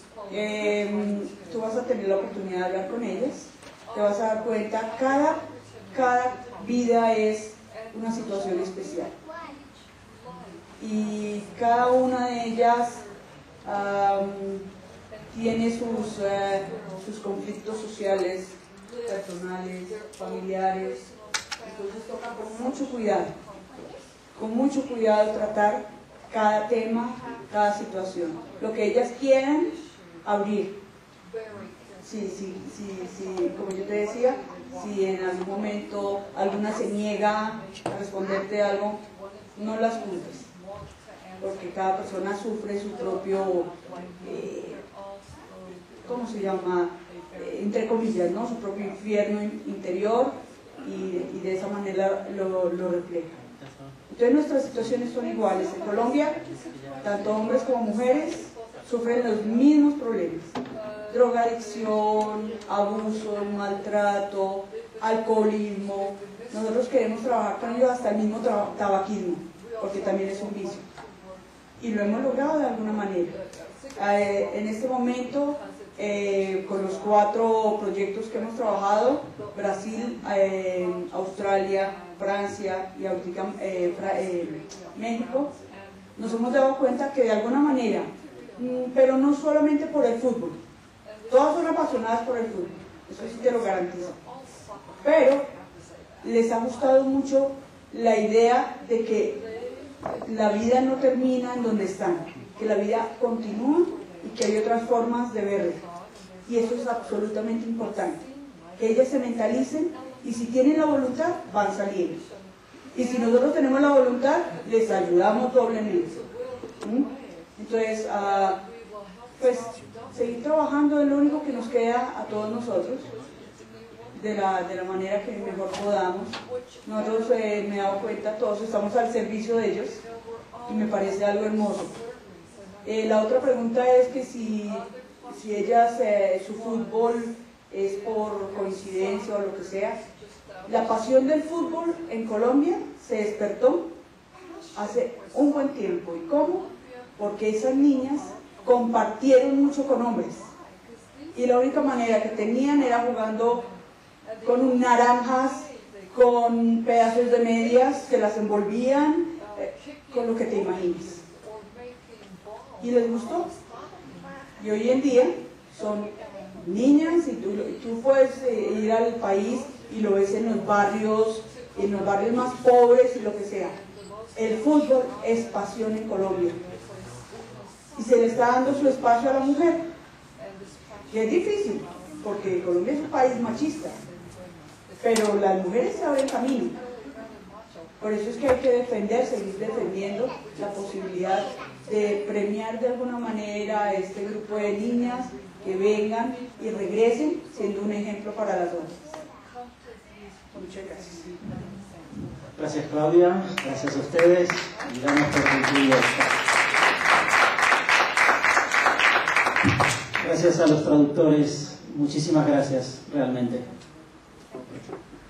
tú vas a tener la oportunidad de hablar con ellas, te vas a dar cuenta, cada vida es una situación especial. Y cada una de ellas tiene sus conflictos sociales, personales, familiares. Entonces toca con mucho cuidado tratar cada tema, cada situación. Lo que ellas quieran, abrir. Sí, como yo te decía, si en algún momento alguna se niega a responderte algo, no las culpes, porque cada persona sufre su propio, ¿cómo se llama? Entre comillas, ¿no? Su propio infierno interior y de esa manera lo refleja. Entonces nuestras situaciones son iguales. En Colombia, tanto hombres como mujeres sufren los mismos problemas. Drogadicción, abuso, maltrato, alcoholismo. Nosotros queremos trabajar con ellos hasta el mismo tabaquismo, porque también es un vicio. Y lo hemos logrado de alguna manera. En este momento, con los 4 proyectos que hemos trabajado, Brasil, Australia, Francia y ahorita México, nos hemos dado cuenta que de alguna manera, pero no solamente por el fútbol, todas son apasionadas por el fútbol, eso sí te lo garantizo, pero les ha gustado mucho la idea de que la vida no termina en donde están, que la vida continúa y que hay otras formas de verla. Y eso es absolutamente importante, que ellas se mentalicen y si tienen la voluntad, van saliendo. Y si nosotros tenemos la voluntad, les ayudamos doblemente. Entonces, pues seguir trabajando es lo único que nos queda a todos nosotros, de la manera que mejor podamos. Nosotros, me he dado cuenta, todos estamos al servicio de ellos y me parece algo hermoso. La otra pregunta es que si ellas, su fútbol es por coincidencia o lo que sea. La pasión del fútbol en Colombia se despertó hace un buen tiempo. ¿Y cómo? Porque esas niñas compartieron mucho con hombres. Y la única manera que tenían era jugando con naranjas, con pedazos de medias que las envolvían, con lo que te imagines. Y les gustó. Y hoy en día son niñas y tú puedes ir al país y lo ves en los barrios más pobres y lo que sea. El fútbol es pasión en Colombia. Y se le está dando su espacio a la mujer. Y es difícil, porque Colombia es un país machista. Pero las mujeres se abren camino. Por eso es que hay que seguir defendiendo la posibilidad de premiar de alguna manera a este grupo de niñas que vengan y regresen siendo un ejemplo para las otras. Muchas gracias. Gracias, Claudia. Gracias a ustedes. Y damos por concluido. Gracias a los traductores, muchísimas gracias realmente.